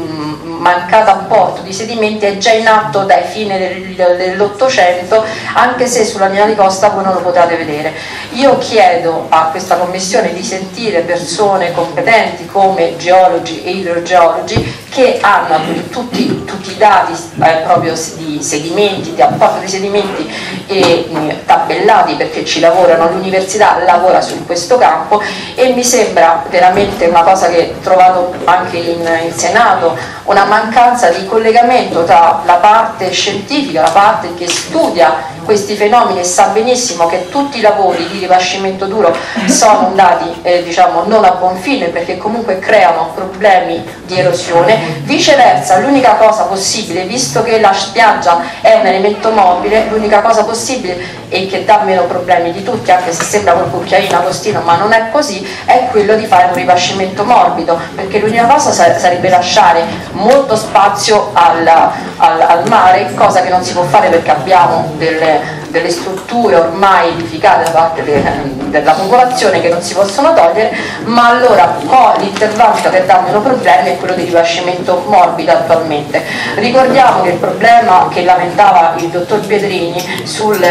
mancato apporto di sedimenti è già in atto dai fine dell'Ottocento, anche se sulla linea di costa voi non lo potete vedere. Io chiedo a questa Commissione di sentire persone competenti come geologi e idrogeologi che hanno tutti i dati proprio di sedimenti, di apporto di sedimenti tabellati, perché ci lavorano, l'università lavora su questo campo, e mi sembra veramente una cosa che ho trovato anche in Senato, una mancanza di collegamento tra la parte scientifica, la parte che studia questi fenomeni e sa benissimo che tutti i lavori di rivascimento duro sono andati diciamo non a buon fine, perché comunque creano problemi di erosione. Viceversa, l'unica cosa possibile, visto che la spiaggia è un elemento mobile, l'unica cosa possibile e che dà meno problemi di tutti, anche se sembra quel cucchiaino agostino, ma non è così, è quello di fare un rivascimento morbido, perché l'unica cosa sarebbe lasciare molto spazio al mare, cosa che non si può fare perché abbiamo delle strutture ormai edificate da parte della popolazione che non si possono togliere, ma allora l'intervento che dà meno problemi è quello di rivascimento morbido attualmente. Ricordiamo che il problema che lamentava il dottor Pietrini sul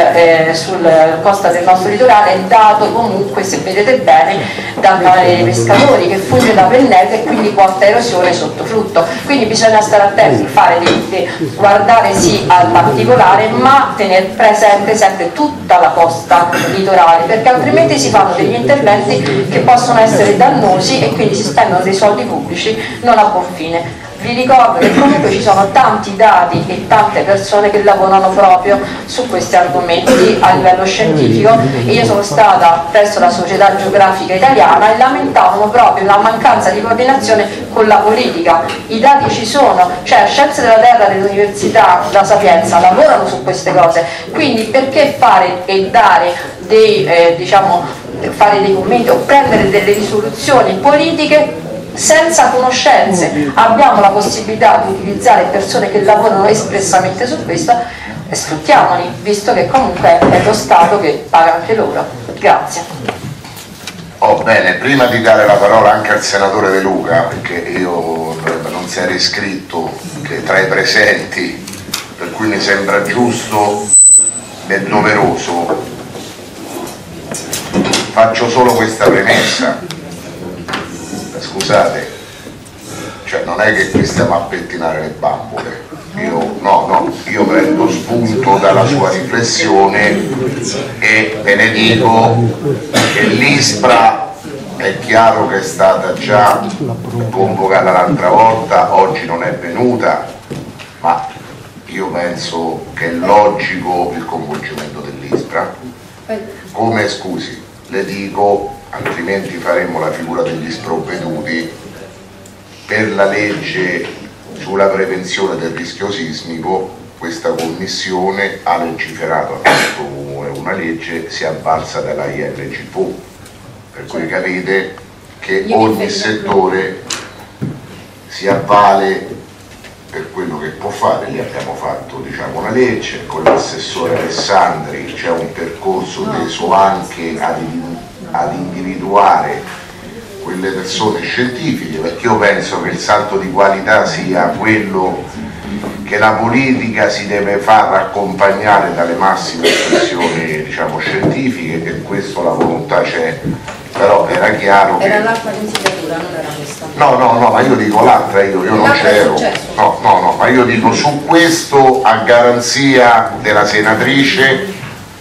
costa del nostro litorale è dato comunque, se vedete bene, dal canale dei pescatori, che funge da pennello e quindi porta erosione sotto frutto. Quindi bisogna stare attenti, guardare sì al particolare, ma tenere presente sempre tutta la costa litorale, perché altrimenti si fanno degli interventi che possono essere dannosi e quindi si spendono dei soldi pubblici non a buon fine. Vi ricordo che comunque ci sono tanti dati e tante persone che lavorano proprio su questi argomenti a livello scientifico, e io sono stata presso la Società Geografica Italiana e lamentavano proprio la mancanza di coordinazione con la politica. I dati ci sono, cioè Scienze della Terra dell'Università La Sapienza lavorano su queste cose, quindi perché fare e dare fare dei commenti o prendere delle risoluzioni politiche senza conoscenze? Abbiamo la possibilità di utilizzare persone che lavorano espressamente su questo, sfruttiamoli, visto che comunque è lo Stato che paga anche loro. Grazie. Bene, prima di dare la parola anche al senatore De Luca, perché io non si era iscritto che tra i presenti, per cui mi sembra giusto e doveroso, faccio solo questa premessa. Scusate, cioè non è che qui stiamo a pettinare le bambole, io prendo spunto dalla sua riflessione e ve ne dico che l'ISPRA è chiaro che è stata già convocata l'altra volta, oggi non è venuta, ma io penso che è logico il coinvolgimento dell'ISPRA. Come, scusi, le dico, altrimenti faremmo la figura degli sprovveduti. Per la legge sulla prevenzione del rischio sismico questa commissione ha legiferato, ha fatto una legge, si è avvalsa dalla INGV, per cui capite che ogni settore si avvale per quello che può fare. Lì abbiamo fatto una legge, con l'assessore Alessandri c'è un percorso teso anche ad individuare quelle persone scientifiche, perché io penso che il salto di qualità sia quello che la politica si deve far accompagnare dalle massime espressioni scientifiche, e questo la volontà c'è, però era chiaro che... Era l'altra consigliatura, non era questa. No, ma io dico l'altra, io non c'ero. No, ma io dico su questo, a garanzia della senatrice,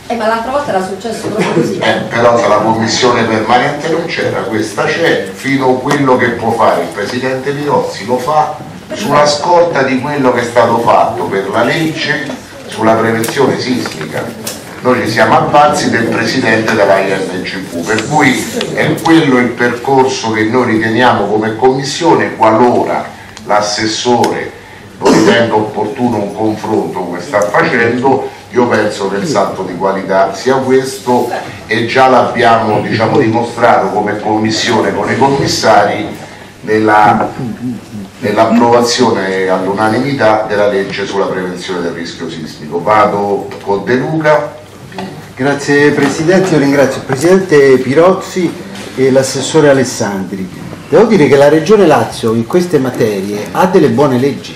Ma l'altra volta era successo proprio così. Però la commissione permanente non c'era, questa c'è, fino a quello che può fare il Presidente Pirozzi lo fa sulla scorta di quello che è stato fatto per la legge sulla prevenzione sismica. Noi ci siamo avvalsi del Presidente della INCV, per cui è quello il percorso che noi riteniamo come Commissione, qualora l'assessore lo ritenga opportuno un confronto come sta facendo. Io penso che il salto di qualità sia questo e già l'abbiamo dimostrato come Commissione con i commissari nell'approvazione all'unanimità della legge sulla prevenzione del rischio sismico. Vado con De Luca. Grazie Presidente, io ringrazio il Presidente Pirozzi e l'assessore Alessandri. Devo dire che la Regione Lazio in queste materie ha delle buone leggi.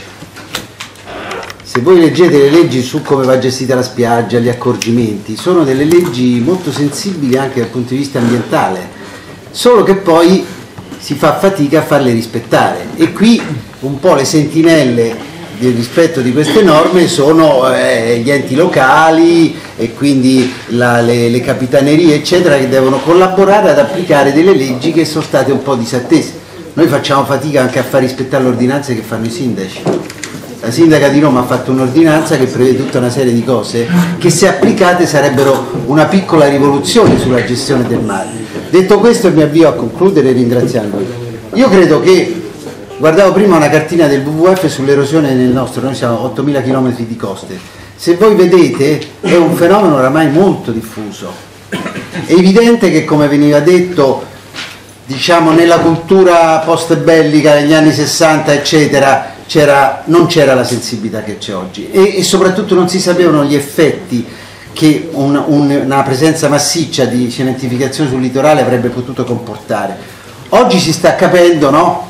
Se voi leggete le leggi su come va gestita la spiaggia, gli accorgimenti, sono delle leggi molto sensibili anche dal punto di vista ambientale, solo che poi si fa fatica a farle rispettare e qui un po' le sentinelle del rispetto di queste norme sono gli enti locali e quindi le capitanerie eccetera, che devono collaborare ad applicare delle leggi che sono state un po' disattese. Noi facciamo fatica anche a far rispettare le ordinanze che fanno i sindaci. La sindaca di Roma ha fatto un'ordinanza che prevede tutta una serie di cose che se applicate sarebbero una piccola rivoluzione sulla gestione del mare. Detto questo mi avvio a concludere ringraziandovi. Io credo che, guardavo prima una cartina del WWF sull'erosione nel nostro, noi siamo 8.000 km di coste, se voi vedete è un fenomeno oramai molto diffuso. È evidente che, come veniva detto, nella cultura post bellica negli anni 60 eccetera, non c'era la sensibilità che c'è oggi e soprattutto non si sapevano gli effetti che una presenza massiccia di cementificazione sul litorale avrebbe potuto comportare. Oggi si sta capendo, no,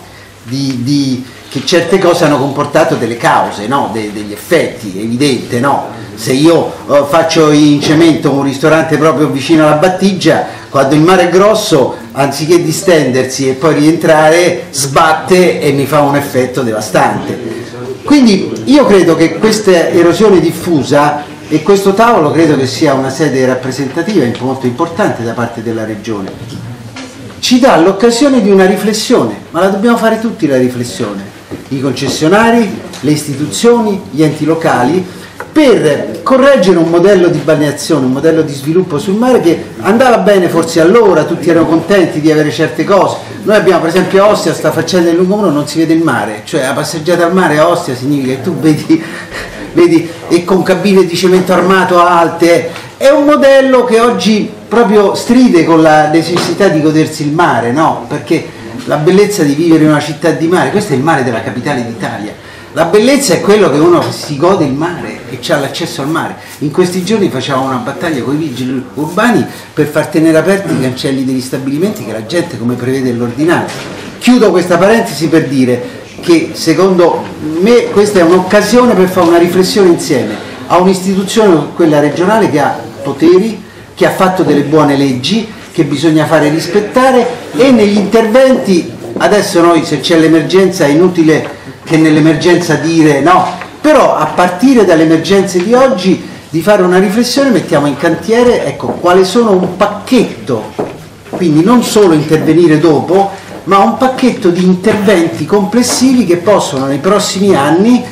che certe cose hanno comportato delle cause, no, degli effetti, è evidente, no? Se io faccio in cemento un ristorante proprio vicino alla battigia, quando il mare è grosso, anziché distendersi e poi rientrare, sbatte e mi fa un effetto devastante. Quindi io credo che questa erosione diffusa, e questo tavolo credo che sia una sede rappresentativa molto importante da parte della Regione, ci dà l'occasione di una riflessione, ma la dobbiamo fare tutti la riflessione, i concessionari, le istituzioni, gli enti locali, per correggere un modello di balneazione, un modello di sviluppo sul mare che andava bene forse allora, tutti erano contenti di avere certe cose. Noi abbiamo per esempio a Ostia sta faccenda del lungomuro, non si vede il mare, cioè la passeggiata al mare a Ostia significa che tu vedi e con cabine di cemento armato alte, è un modello che oggi proprio stride con la necessità di godersi il mare, no? Perché la bellezza di vivere in una città di mare, questo è il mare della capitale d'Italia. La bellezza è quello che uno si gode il mare e ha l'accesso al mare. In questi giorni facevamo una battaglia con i vigili urbani per far tenere aperti i cancelli degli stabilimenti che la gente, come prevede l'ordinanza. Chiudo questa parentesi per dire che secondo me questa è un'occasione per fare una riflessione insieme a un'istituzione, quella regionale, che ha poteri, che ha fatto delle buone leggi, che bisogna fare rispettare, e negli interventi, adesso noi se c'è l'emergenza è inutile che nell'emergenza dire no, però a partire dalle emergenze di oggi di fare una riflessione, mettiamo in cantiere, ecco, quali sono un pacchetto, quindi non solo intervenire dopo, ma un pacchetto di interventi complessivi che possono nei prossimi anni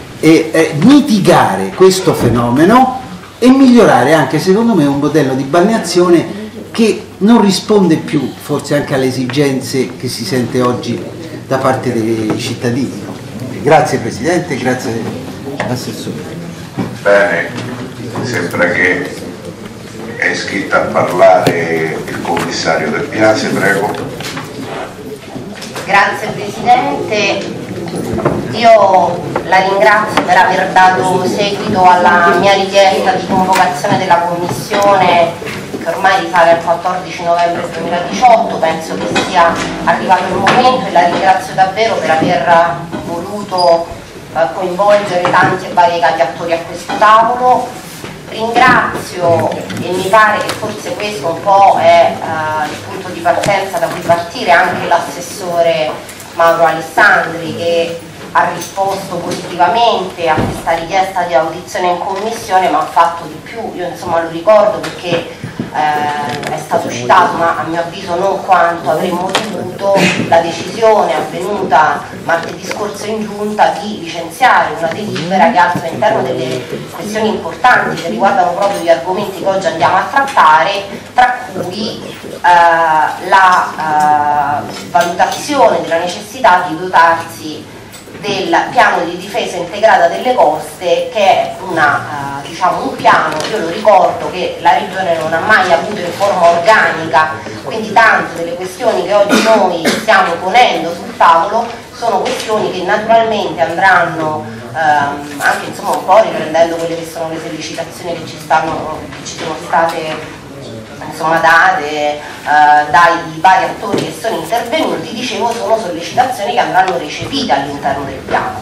mitigare questo fenomeno e migliorare anche secondo me un modello di balneazione che non risponde più forse anche alle esigenze che si sente oggi da parte dei cittadini. Grazie Presidente, grazie Assessore. Bene, mi sembra che è iscritto a parlare il commissario Del Piase, prego. Grazie Presidente, io la ringrazio per aver dato seguito alla mia richiesta di convocazione della Commissione che ormai risale al 14 novembre 2018, penso che sia arrivato il momento e la ringrazio davvero per aver voluto coinvolgere tanti e variegati attori a questo tavolo. Ringrazio, e mi pare che forse questo un po' è il punto di partenza da cui partire, anche l'assessore Mauro Alessandri, che ha risposto positivamente a questa richiesta di audizione in commissione, ma ha fatto di più, più, io insomma lo ricordo perché è stato citato, ma a mio avviso non quanto avremmo dovuto, la decisione avvenuta martedì scorso in giunta di licenziare una delibera che alza all'interno delle questioni importanti che riguardano proprio gli argomenti che oggi andiamo a trattare, tra cui la valutazione della necessità di dotarsi del piano di difesa integrata delle coste, che è diciamo un piano, io lo ricordo, che la Regione non ha mai avuto in forma organica, quindi tante delle questioni che oggi noi stiamo ponendo sul tavolo sono questioni che naturalmente andranno anche insomma un po' riprendendo quelle che sono le sollecitazioni che ci sono state insomma date dai vari attori che sono intervenuti. Dicevo, sono sollecitazioni che andranno recepite all'interno del piano,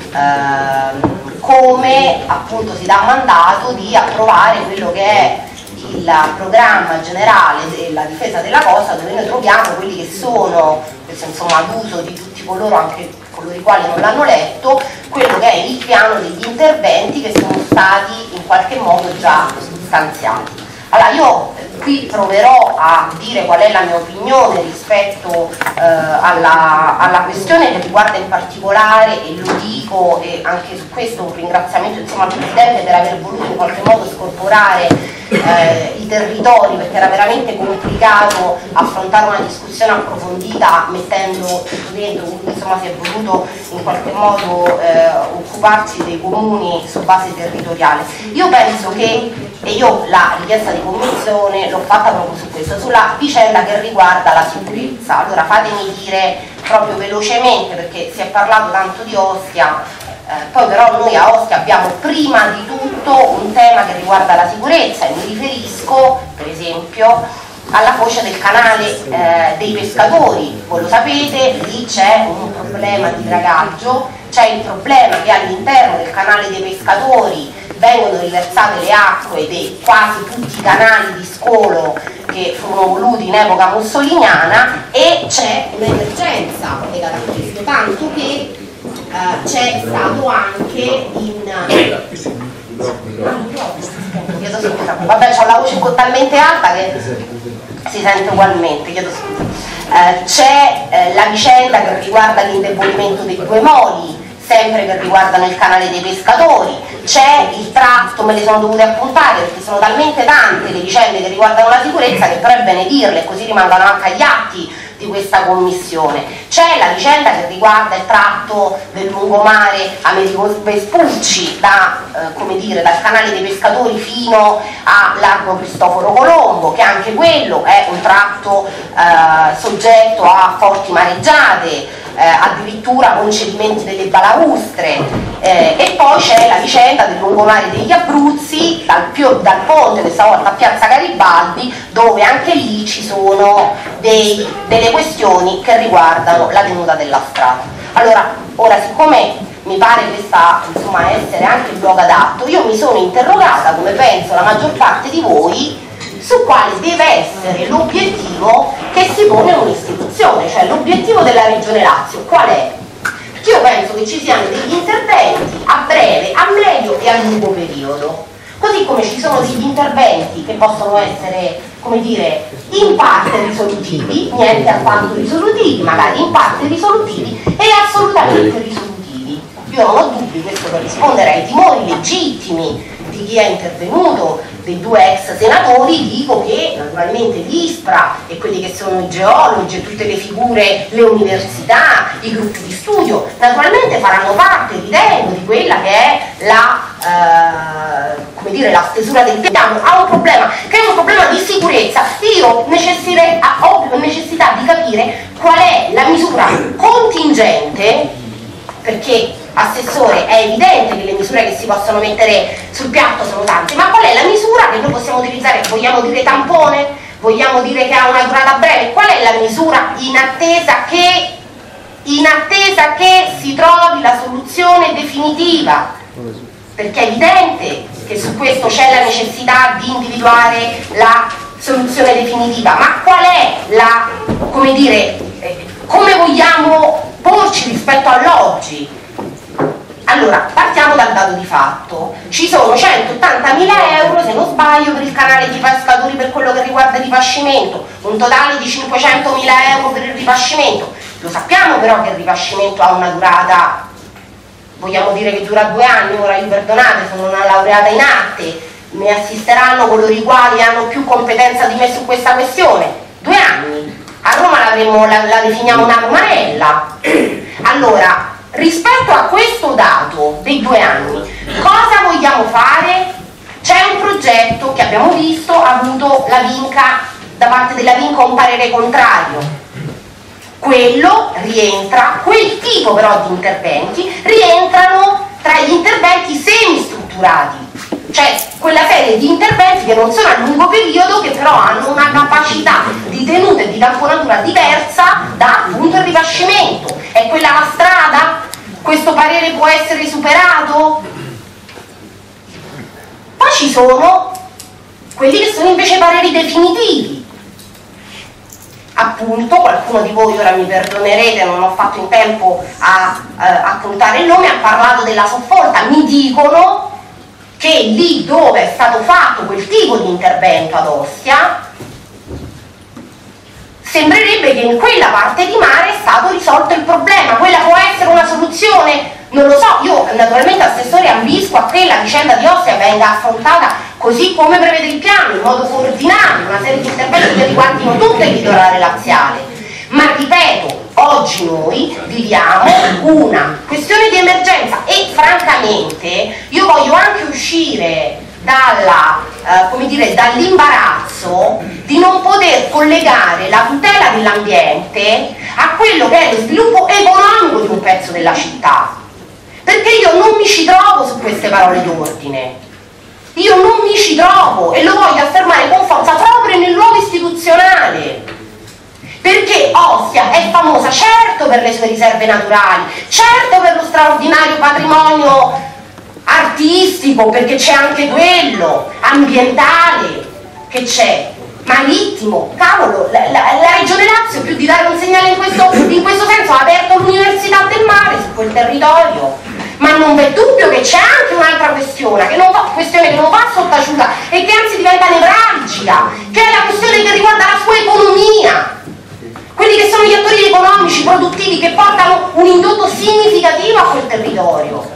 come appunto si dà mandato di approvare quello che è il programma generale della difesa della costa, dove noi troviamo quelli che sono, questo insomma ad uso di tutti coloro, anche coloro i quali non l'hanno letto, quello che è il piano degli interventi che sono stati in qualche modo già stanziati. Allora io qui proverò a dire qual è la mia opinione rispetto alla questione che riguarda in particolare, e lo dico, e anche su questo un ringraziamento insomma al Presidente per aver voluto in qualche modo scorporare i territori, perché era veramente complicato affrontare una discussione approfondita mettendo tutto dentro, quindi insomma si è voluto in qualche modo occuparsi dei comuni su base territoriale. Io penso che, e io la richiesta di commissione l'ho fatta proprio su questo, sulla vicenda che riguarda la sicurezza. Allora fatemi dire proprio velocemente, perché si è parlato tanto di Ostia, poi però noi a Ostia abbiamo prima di tutto un tema che riguarda la sicurezza, e mi riferisco per esempio alla foce del canale dei pescatori. Voi lo sapete, lì c'è un problema di dragaggio, c'è il problema che all'interno del canale dei pescatori vengono riversate le acque di quasi tutti i canali di scolo che furono voluti in epoca mussoliniana, e c'è un'emergenza legata a questo, tanto che c'è stato anche vabbè, c'ho la voce talmente alta che si sente ugualmente, chiedo scusa. C'è la vicenda che riguarda l'indebolimento dei due moli, sempre che riguardano il canale dei pescatori. C'è il tratto, me le sono dovute appuntare perché sono talmente tante le vicende che riguardano la sicurezza che però è bene dirle, così rimangono anche agli atti di questa commissione. C'è la vicenda che riguarda il tratto del lungomare Amerigo Vespucci come dire, dal canale dei pescatori fino a largo Cristoforo Colombo, che anche quello è un tratto soggetto a forti mareggiate, addirittura con cedimenti delle balaustre, e poi c'è la vicenda del lungomare degli Abruzzi dal ponte, questa volta a Piazza Garibaldi, dove anche lì ci sono delle questioni che riguardano la tenuta della strada. Allora, ora siccome mi pare questa insomma essere anche il luogo adatto, io mi sono interrogata, come penso la maggior parte di voi, su quale deve essere l'obiettivo che si pone un'istituzione, cioè l'obiettivo della Regione Lazio qual è? Perché io penso che ci siano degli interventi a breve, a medio e a lungo periodo, così come ci sono degli interventi che possono essere, come dire, in parte risolutivi, niente affatto risolutivi, magari in parte risolutivi e assolutamente risolutivi. Io non ho dubbi, questo per rispondere ai timori legittimi di chi è intervenuto, dei due ex senatori. Dico che naturalmente l'ISPRA e quelli che sono i geologi e tutte le figure, le università, i gruppi di studio, naturalmente faranno parte, ritengo, di quella che è come dire, la stesura del piano. Ha un problema che è un problema di sicurezza. Io ho necessità di capire qual è la misura contingente, perché Assessore, è evidente che le misure che si possono mettere sul piatto sono tante, ma qual è la misura che noi possiamo utilizzare? Vogliamo dire tampone? Vogliamo dire che ha una durata breve? Qual è la misura in attesa che si trovi la soluzione definitiva? Perché è evidente che su questo c'è la necessità di individuare la soluzione definitiva, ma qual è come dire, come vogliamo porci rispetto all'oggi? Allora, partiamo dal dato di fatto. Ci sono 180.000 euro, se non sbaglio, per il canale di pescatori per quello che riguarda il ripascimento, un totale di 500.000 euro per il ripascimento. Lo sappiamo però che il ripascimento ha una durata, vogliamo dire che dura 2 anni, ora io perdonate, sono una laureata in arte, mi assisteranno coloro i quali hanno più competenza di me su questa questione. 2 anni. A Roma la definiamo una romanella. Allora, rispetto a questo dato dei 2 anni, cosa vogliamo fare? C'è un progetto che abbiamo visto, ha avuto la Vinca, da parte della Vinca un parere contrario. Quello rientra, quel tipo però di interventi rientrano tra gli interventi semistrutturati, cioè quella serie di interventi che non sono a lungo periodo, che però hanno una capacità di tenuta e di tamponatura diversa da appunto il ripascimento. È quella la strada? Questo parere può essere superato? Poi ci sono quelli che sono invece pareri definitivi. Appunto, qualcuno di voi, ora mi perdonerete, non ho fatto in tempo a appuntare il nome, ha parlato della soffolta. Mi dicono che lì dove è stato fatto quel tipo di intervento ad Ostia, sembrerebbe che in quella parte di mare è stato risolto il problema. Quella può essere una soluzione? Non lo so, io naturalmente assessore ambisco a che la vicenda di Ostia venga affrontata così come prevede il piano, in modo coordinato, una serie di interventi che riguardino tutto il litorale laziale. Ma ripeto, oggi noi viviamo una questione di emergenza e francamente io voglio anche uscire dall'imbarazzo di non poter collegare la tutela dell'ambiente a quello che è lo sviluppo economico di un pezzo della città, perché io non mi ci trovo su queste parole d'ordine. Io non mi ci trovo e lo voglio affermare con forza proprio nel luogo istituzionale, perché Ostia è famosa certo per le sue riserve naturali, certo per lo straordinario patrimonio artistico, perché c'è anche quello, ambientale che c'è, marittimo. Cavolo, la Regione Lazio, più di dare un segnale in questo senso, ha aperto l'Università del Mare su quel territorio. Ma non v'è dubbio che c'è anche un'altra questione che non va sottaciuta e che anzi diventa nevralgica, che è la questione che riguarda la sua economia, quelli che sono gli attori economici, produttivi, che portano un indotto significativo a quel territorio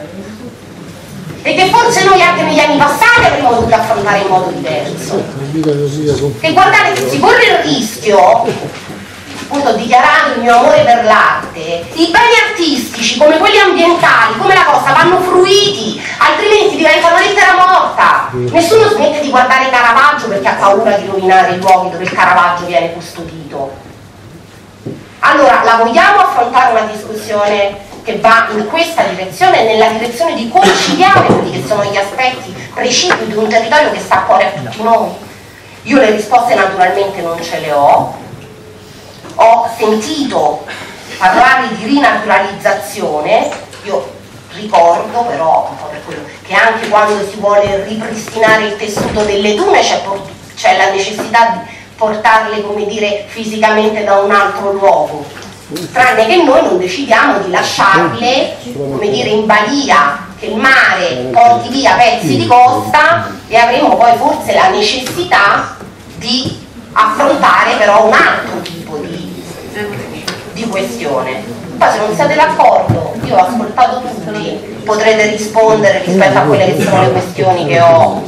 e che forse noi anche negli anni passati avremmo dovuto affrontare in modo diverso. E guardate, si corre il rischio, appunto, ho dichiarato il mio amore per l'arte, i beni artistici come quelli ambientali, come la cosa, vanno fruiti, altrimenti diventano lettera morta. Nessuno smette di guardare Caravaggio perché ha paura di rovinare i luoghi dove il Caravaggio viene custodito. Allora, la vogliamo affrontare una discussione che va in questa direzione, nella direzione di conciliare quelli che sono gli aspetti precipui di un territorio che sta a cuore a tutti noi? Io le risposte naturalmente non ce le ho. Ho sentito parlare di rinaturalizzazione, io ricordo però, un po' per quello, che anche quando si vuole ripristinare il tessuto delle dune c'è la necessità di portarle, come dire, fisicamente da un altro luogo, tranne che noi non decidiamo di lasciarle, come dire, in balia, che il mare porti via pezzi di costa, e avremo poi forse la necessità di affrontare però un altro tipo di questione. Poi se non siete d'accordo, io ho ascoltato tutti, potrete rispondere rispetto a quelle che sono le questioni che ho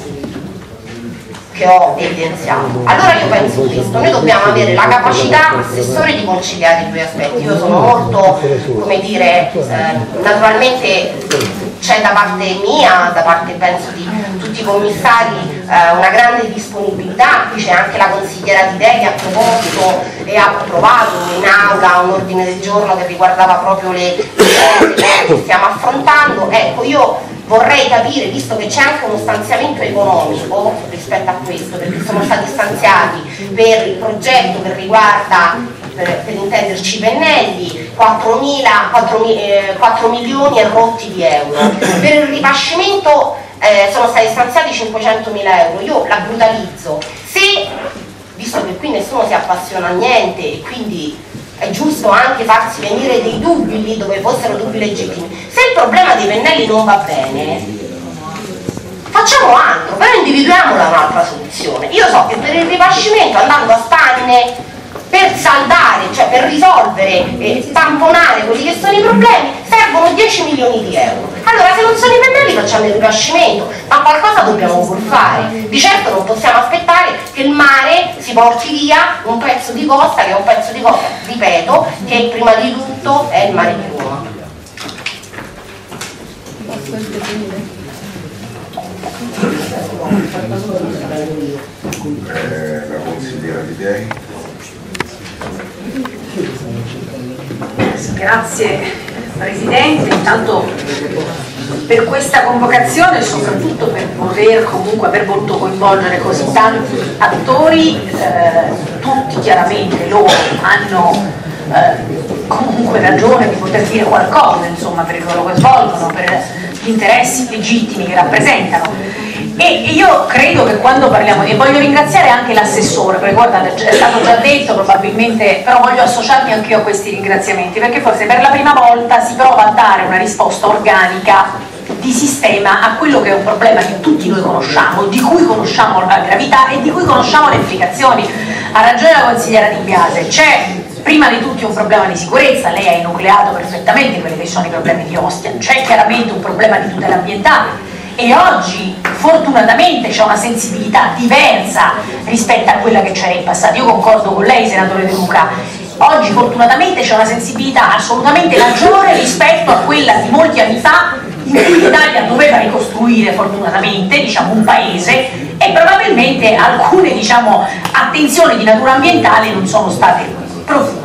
evidenziato. Allora io penso questo, noi dobbiamo avere la capacità, assessore, di conciliare i due aspetti. Io sono molto, come dire, naturalmente c'è da parte mia, da parte penso di tutti i commissari, una grande disponibilità. Qui c'è anche la consigliera Di Dei che ha proposto e ha approvato in aula un ordine del giorno che riguardava proprio le cose che stiamo affrontando. Ecco, io vorrei capire, visto che c'è anche uno stanziamento economico rispetto a questo, perché sono stati stanziati per il progetto che riguarda, per intenderci, Pennelli, 4 milioni e rotti di euro. Per il ripascimento sono stati stanziati 500.000 euro. Io la brutalizzo. Se, visto che qui nessuno si appassiona a niente e quindi è giusto anche farsi venire dei dubbi lì dove fossero dubbi legittimi. Se il problema dei pennelli non va bene, facciamo altro, però individuiamola un'altra soluzione. Io so che per il ripascimento, andando a spanne, per saldare, cioè per risolvere e tamponare quelli che sono i problemi, servono 10 milioni di euro. Allora se non sono i pennelli facciamo il ripascimento, ma qualcosa dobbiamo pur fare. Di certo non possiamo aspettare che il mare si porti via un pezzo di costa, che è un pezzo di costa, ripeto, che prima di tutto è il mare di Roma. La consigliera Di Pieri. Grazie Presidente, intanto per questa convocazione e soprattutto per poter comunque aver voluto coinvolgere così tanti attori, tutti chiaramente loro hanno comunque ragione di poter dire qualcosa, insomma, per il ruolo che svolgono, per gli interessi legittimi che rappresentano. E io credo che quando parliamo di... voglio ringraziare anche l'assessore, perché guardate, è stato già detto probabilmente, però voglio associarmi anche io a questi ringraziamenti, perché forse per la prima volta si prova a dare una risposta organica di sistema a quello che è un problema che tutti noi conosciamo, di cui conosciamo la gravità e di cui conosciamo le implicazioni. Ha ragione la consigliera Di Biase, c'è prima di tutti un problema di sicurezza, lei ha enucleato perfettamente quelli che sono i problemi di Ostia, c'è chiaramente un problema di tutela ambientale e oggi fortunatamente c'è una sensibilità diversa rispetto a quella che c'era in passato. Io concordo con lei, senatore De Luca, oggi fortunatamente c'è una sensibilità assolutamente maggiore rispetto a quella di molti anni fa in cui l'Italia doveva ricostruire fortunatamente, diciamo, un paese e probabilmente alcune, diciamo, attenzioni di natura ambientale non sono state profuse.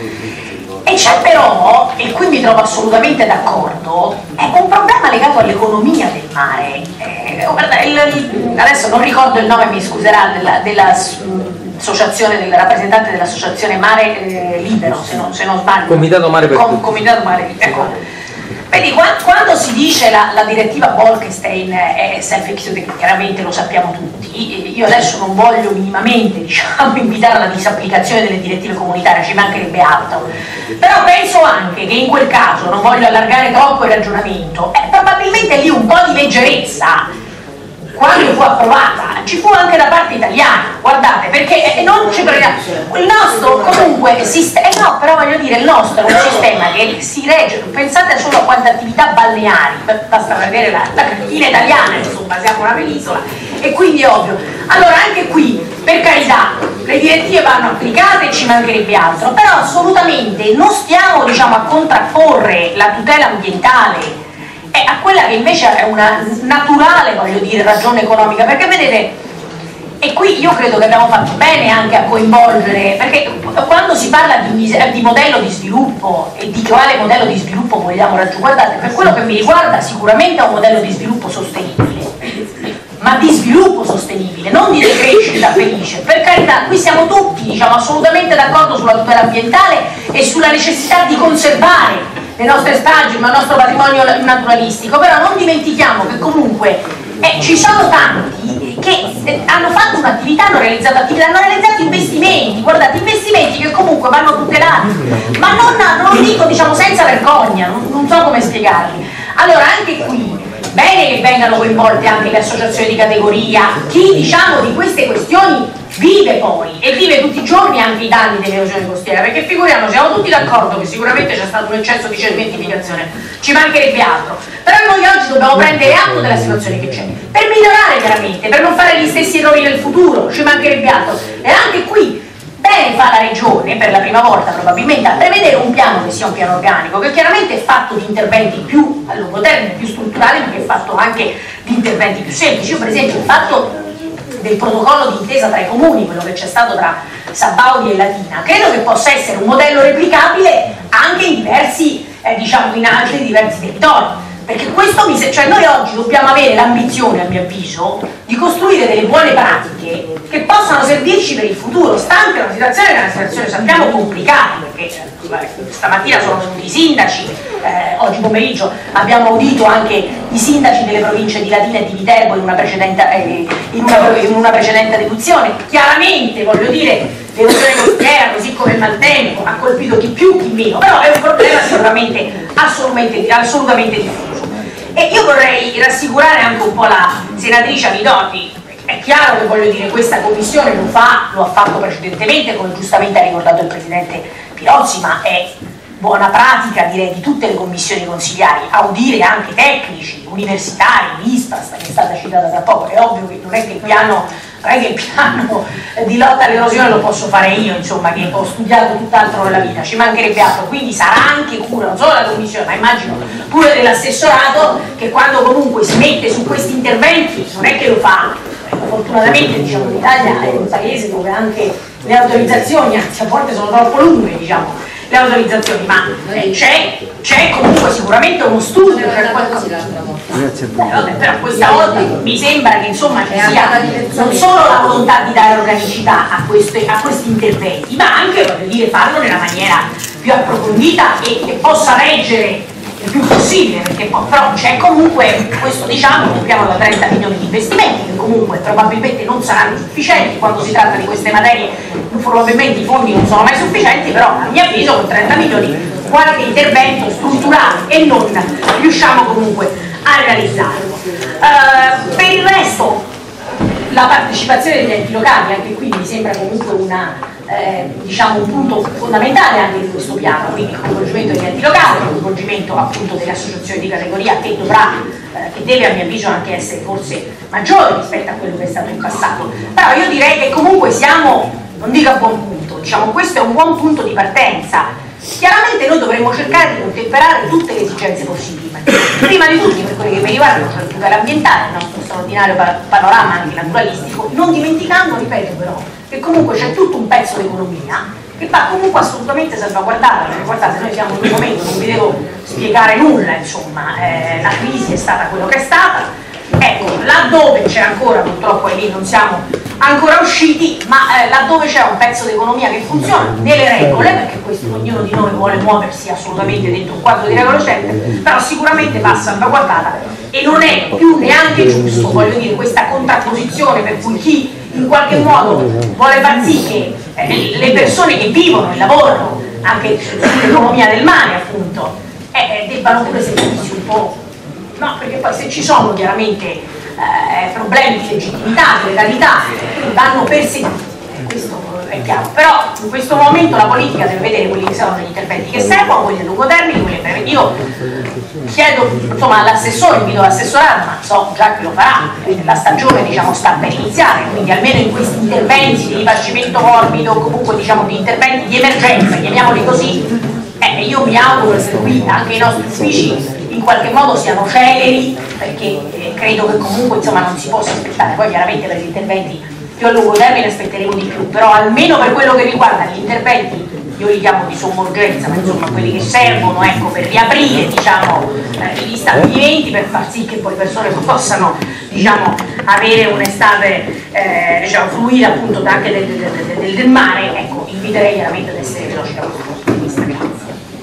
E c'è però, e qui mi trovo assolutamente d'accordo, è un problema legato all'economia del mare. Guarda, adesso non ricordo il nome, mi scuserà, dell'associazione, del rappresentante dell'associazione Mare Libero, se non sbaglio. Comitato Mare per Tutti. Comitato Mare Libero. Vedi, quando si dice la direttiva Bolkestein è self-executing, chiaramente lo sappiamo tutti, io adesso non voglio minimamente, diciamo, invitare alla disapplicazione delle direttive comunitarie, ci mancherebbe altro, però penso anche che in quel caso, non voglio allargare troppo il ragionamento, probabilmente lì un po' di leggerezza quando fu approvata ci fu anche da parte italiana, guardate, perché non ci prendiamo il nostro comunque no, però voglio dire, il nostro è un sistema che si regge, pensate solo a quante attività balneari, basta vedere la cartina italiana, insomma, siamo una penisola e quindi è ovvio. Allora anche qui, per carità, le direttive vanno applicate e ci mancherebbe altro, però assolutamente non stiamo, diciamo, a contrapporre la tutela ambientale a quella che invece è una naturale, voglio dire, ragione economica, perché vedete, e qui io credo che abbiamo fatto bene anche a coinvolgere, perché quando si parla di modello di sviluppo e di quale modello di sviluppo vogliamo raggiungere, guardate, per quello che mi riguarda sicuramente è un modello di sviluppo sostenibile, ma di sviluppo sostenibile, non di decrescita felice. Per carità, qui siamo tutti, diciamo, assolutamente d'accordo sulla tutela ambientale e sulla necessità di conservare le nostre stragi, ma il nostro patrimonio naturalistico, però non dimentichiamo che comunque ci sono tanti che hanno fatto un'attività, hanno realizzato investimenti, guardate, investimenti che comunque vanno tutelati, ma non dico, diciamo, senza vergogna, non so come spiegarli. Allora anche qui bene che vengano coinvolte anche le associazioni di categoria, chi, diciamo, di queste questioni vive poi e vive tutti i giorni anche i danni dell'erosione costiera, perché figuriamo, siamo tutti d'accordo che sicuramente c'è stato un eccesso di cementificazione, ci mancherebbe altro, però noi oggi dobbiamo prendere atto della situazione che c'è per migliorare chiaramente, per non fare gli stessi errori nel futuro, ci mancherebbe altro. E anche qui bene fa la Regione per la prima volta probabilmente a prevedere un piano che sia un piano organico, che chiaramente è fatto di interventi più a lungo termine, più strutturali, ma che è fatto anche di interventi più semplici. Io per esempio il fatto del protocollo di intesa tra i comuni, quello che c'è stato tra Sabaudia e Latina, credo che possa essere un modello replicabile anche in diversi, diciamo, in altri diversi territori, perché questo cioè noi oggi dobbiamo avere l'ambizione, a mio avviso, di costruire delle buone pratiche che possano servirci per il futuro, stante una situazione che è una situazione, sappiamo, complicata, perché stamattina sono venuti i sindaci, oggi pomeriggio abbiamo udito anche i sindaci delle province di Latina e di Viterbo in una precedente audizione. Chiaramente, voglio dire, l'erosione costiera, così come il maltempo, ha colpito chi più, chi meno, però è un problema sicuramente assolutamente diffuso. E io vorrei rassicurare anche un po' la senatrice Avidoti. È chiaro che, voglio dire, questa commissione lo ha fatto precedentemente, come giustamente ha ricordato il Presidente Pirozzi, ma è buona pratica, direi, di tutte le commissioni consigliari, audire anche tecnici, universitari, l'ISPAS, che è stata citata da poco. È ovvio che non è che il piano di lotta all'erosione lo posso fare io, insomma, che ho studiato tutt'altro nella vita, ci mancherebbe altro, quindi sarà anche cura, non solo della commissione, ma immagino pure dell'assessorato, che quando comunque si mette su questi interventi non è che lo fa. Fortunatamente, diciamo, l'Italia è un paese dove anche le autorizzazioni, anzi a volte sono troppo lunghe, diciamo, le autorizzazioni, ma c'è comunque sicuramente uno studio, c'è qualcosa. Però questa volta mi sembra che, insomma, ci sia non solo la volontà di dare organicità a questi interventi, ma anche, voglio dire, farlo nella maniera più approfondita e che possa reggere il più possibile, perché però c'è comunque questo, diciamo, un piano da 30 milioni di investimenti che comunque probabilmente non saranno sufficienti quando si tratta di queste materie, probabilmente i fondi non sono mai sufficienti, però a mio avviso con 30 milioni qualche intervento strutturale e non riusciamo comunque a realizzarlo. Per il resto la partecipazione degli enti locali, anche qui mi sembra comunque diciamo un punto fondamentale anche di questo piano, quindi il coinvolgimento degli enti locali, il coinvolgimento appunto delle associazioni di categoria che deve a mio avviso anche essere forse maggiore rispetto a quello che è stato in passato. Però io direi che comunque siamo, non dico a buon punto, diciamo questo è un buon punto di partenza. Chiaramente noi dovremmo cercare di contemperare tutte le esigenze possibili, prima di tutti per quelli che mi riguardano, cioè il tutela ambientale, il nostro straordinario panorama anche naturalistico, non dimenticando, ripeto però, che comunque c'è tutto un pezzo di economia che va comunque assolutamente salvaguardata, perché guardate, noi siamo in un momento, non vi devo spiegare nulla, insomma, la crisi è stata quello che è stata. Ecco, laddove c'è ancora, purtroppo lì non siamo ancora usciti, ma laddove c'è un pezzo di economia che funziona nelle regole, perché questo ognuno di noi vuole muoversi assolutamente dentro un quadro di regole certe, però sicuramente va salvaguardata e non è più neanche giusto, voglio dire, questa contrapposizione per cui chi in qualche modo vuole far sì che le persone che vivono e lavorano anche sull'economia del mare, appunto, debbano pure sentirsi un po'. No, perché poi se ci sono chiaramente problemi di legittimità, di legalità, vanno perseguiti, questo è chiaro, però in questo momento la politica deve vedere quelli che sono gli interventi che servono, quelli a lungo termine, quelli a breve. Io chiedo insomma all'assessore, invito l'assessorato, ma so già che lo farà, la stagione diciamo sta per iniziare, quindi almeno in questi interventi di ripascimento morbido, comunque diciamo di interventi di emergenza, chiamiamoli così, io mi auguro che qui anche i nostri uffici in qualche modo siano celeri, perché credo che comunque insomma non si possa aspettare, poi chiaramente per gli interventi più a lungo termine aspetteremo di più, però almeno per quello che riguarda gli interventi, io li chiamo di somma urgenza, ma insomma quelli che servono, ecco, per riaprire diciamo gli stabilimenti, per far sì che poi le persone possano diciamo avere un'estate diciamo fruire appunto anche del mare, ecco, inviterei chiaramente ad essere veloci da questo punto di vista. Grazie.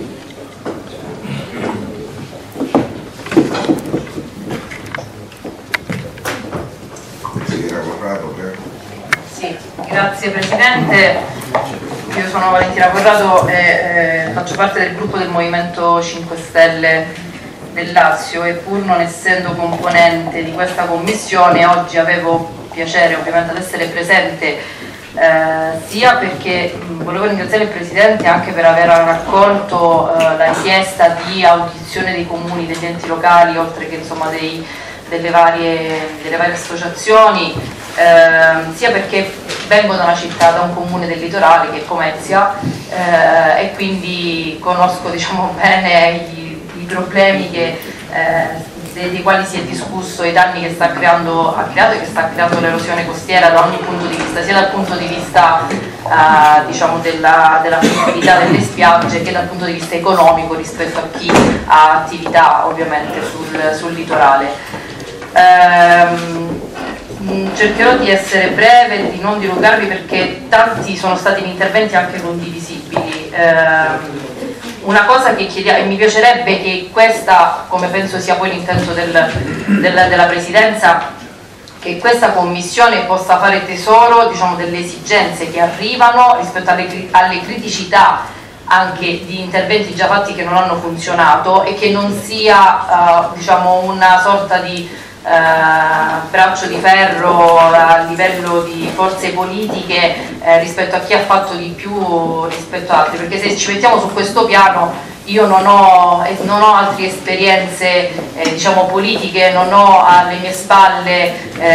Sì, grazie Presidente, io sono Valentina Corrado e faccio parte del gruppo del Movimento 5 Stelle del Lazio e pur non essendo componente di questa commissione oggi avevo piacere ovviamente ad essere presente sia perché volevo ringraziare il Presidente anche per aver raccolto la richiesta di audizione dei comuni, degli enti locali, oltre che insomma delle varie associazioni, sia perché vengo da una città, da un comune del litorale che è Pomezia e quindi conosco diciamo bene i problemi dei quali si è discusso, i danni che ha creato e che sta creando l'erosione costiera da ogni punto di vista, sia dal punto di vista diciamo della fruibilità delle spiagge che dal punto di vista economico rispetto a chi ha attività ovviamente sul litorale. Cercherò di essere breve e di non dilungarvi perché tanti sono stati gli interventi anche condivisibili. Una cosa che chiediamo, e mi piacerebbe che questa, come penso sia poi l'intento della Presidenza, che questa commissione possa fare tesoro, diciamo, delle esigenze che arrivano rispetto alle criticità anche di interventi già fatti che non hanno funzionato, e che non sia diciamo, una sorta di braccio di ferro a livello di forze politiche rispetto a chi ha fatto di più rispetto a altri, perché se ci mettiamo su questo piano io non ho altre esperienze diciamo politiche, non ho alle mie spalle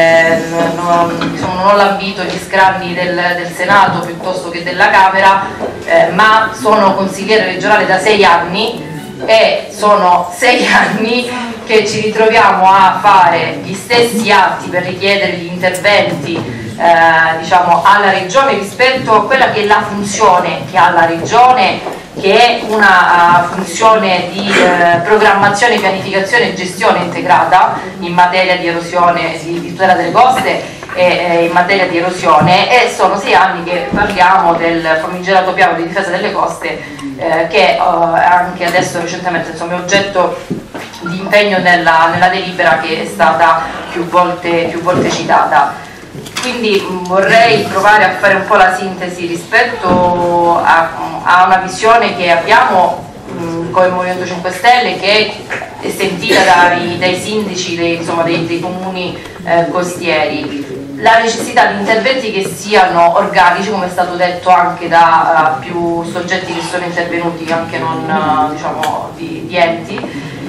non ho lambito gli scranni del Senato piuttosto che della Camera, ma sono consigliere regionale da 6 anni e sono 6 anni che ci ritroviamo a fare gli stessi atti per richiedere gli interventi diciamo, alla Regione rispetto a quella che è la funzione che ha la Regione, che è una funzione di programmazione, pianificazione e gestione integrata in materia di erosione, di tutela delle coste e in materia di erosione, e sono 6 anni che parliamo del famigerato piano di difesa delle coste che anche adesso recentemente insomma, è oggetto di impegno nella delibera che è stata più volte citata. Quindi vorrei provare a fare un po' la sintesi rispetto a una visione che abbiamo come Movimento 5 Stelle, che è sentita dai sindaci dei comuni costieri. La necessità di interventi che siano organici, come è stato detto anche da più soggetti che sono intervenuti, anche non diciamo, di enti,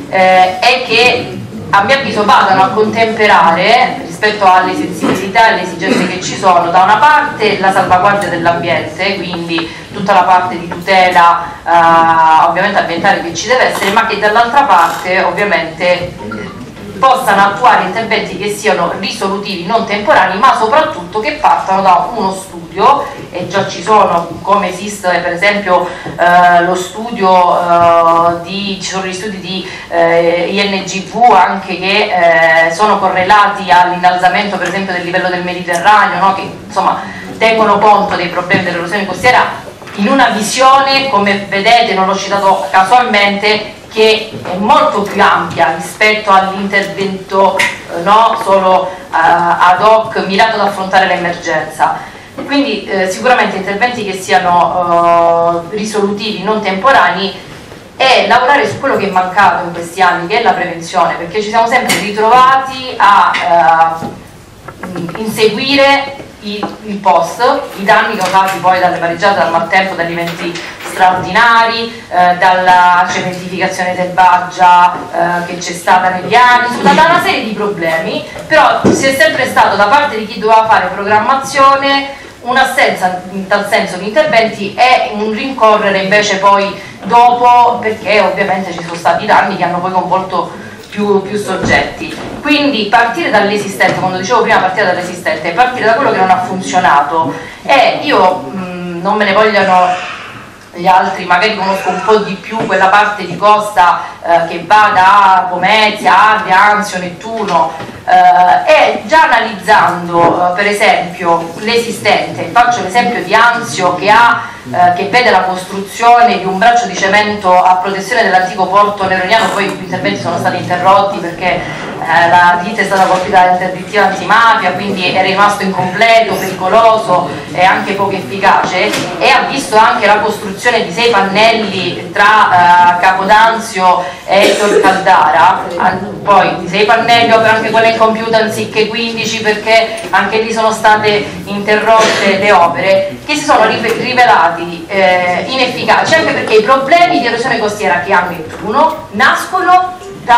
e che a mio avviso vadano a contemperare rispetto alle sensibilità e alle esigenze che ci sono, da una parte la salvaguardia dell'ambiente, quindi tutta la parte di tutela ovviamente ambientale che ci deve essere, ma che dall'altra parte ovviamente possano attuare interventi che siano risolutivi, non temporanei, ma soprattutto che partano da uno studio, e già ci sono, come esiste per esempio lo studio ci sono gli studi di INGV anche che sono correlati all'innalzamento per esempio del livello del Mediterraneo, no? Che insomma tengono conto dei problemi dell'erosione costiera in una visione, come vedete, non l'ho citato casualmente, che è molto più ampia rispetto all'intervento no, solo ad hoc mirato ad affrontare l'emergenza. Quindi sicuramente interventi che siano risolutivi, non temporanei, e lavorare su quello che è mancato in questi anni, che è la prevenzione, perché ci siamo sempre ritrovati a inseguire il post, i danni causati poi dalle mareggiate, dal maltempo, dagli eventi straordinari, dalla cementificazione selvaggia che c'è stata negli anni, da una serie di problemi, però si è sempre stato da parte di chi doveva fare programmazione un'assenza in tal senso di interventi e un rincorrere invece poi dopo, perché ovviamente ci sono stati danni che hanno poi coinvolto più soggetti. Quindi partire dall'esistente, quando dicevo prima partire dall'esistente, partire da quello che non ha funzionato, e io non me ne vogliano gli altri, magari conosco un po' di più quella parte di costa che va da Pomezia, Adria, Anzio, Nettuno, e già analizzando per esempio l'esistente, faccio l'esempio di Anzio che vede la costruzione di un braccio di cemento a protezione dell'antico porto neroniano, poi gli interventi sono stati interrotti perché la ditta è stata colpita dall'interdittiva antimafia, quindi è rimasto incompleto, pericoloso e anche poco efficace, e ha visto anche la costruzione di 6 pannelli tra Capodanzio e Tor Caldara, poi di 6 pannelli opera anche quella incompiuta anziché 15 perché anche lì sono state interrotte le opere, che si sono rivelati inefficaci, anche perché i problemi di erosione costiera che hanno Nettuno nascono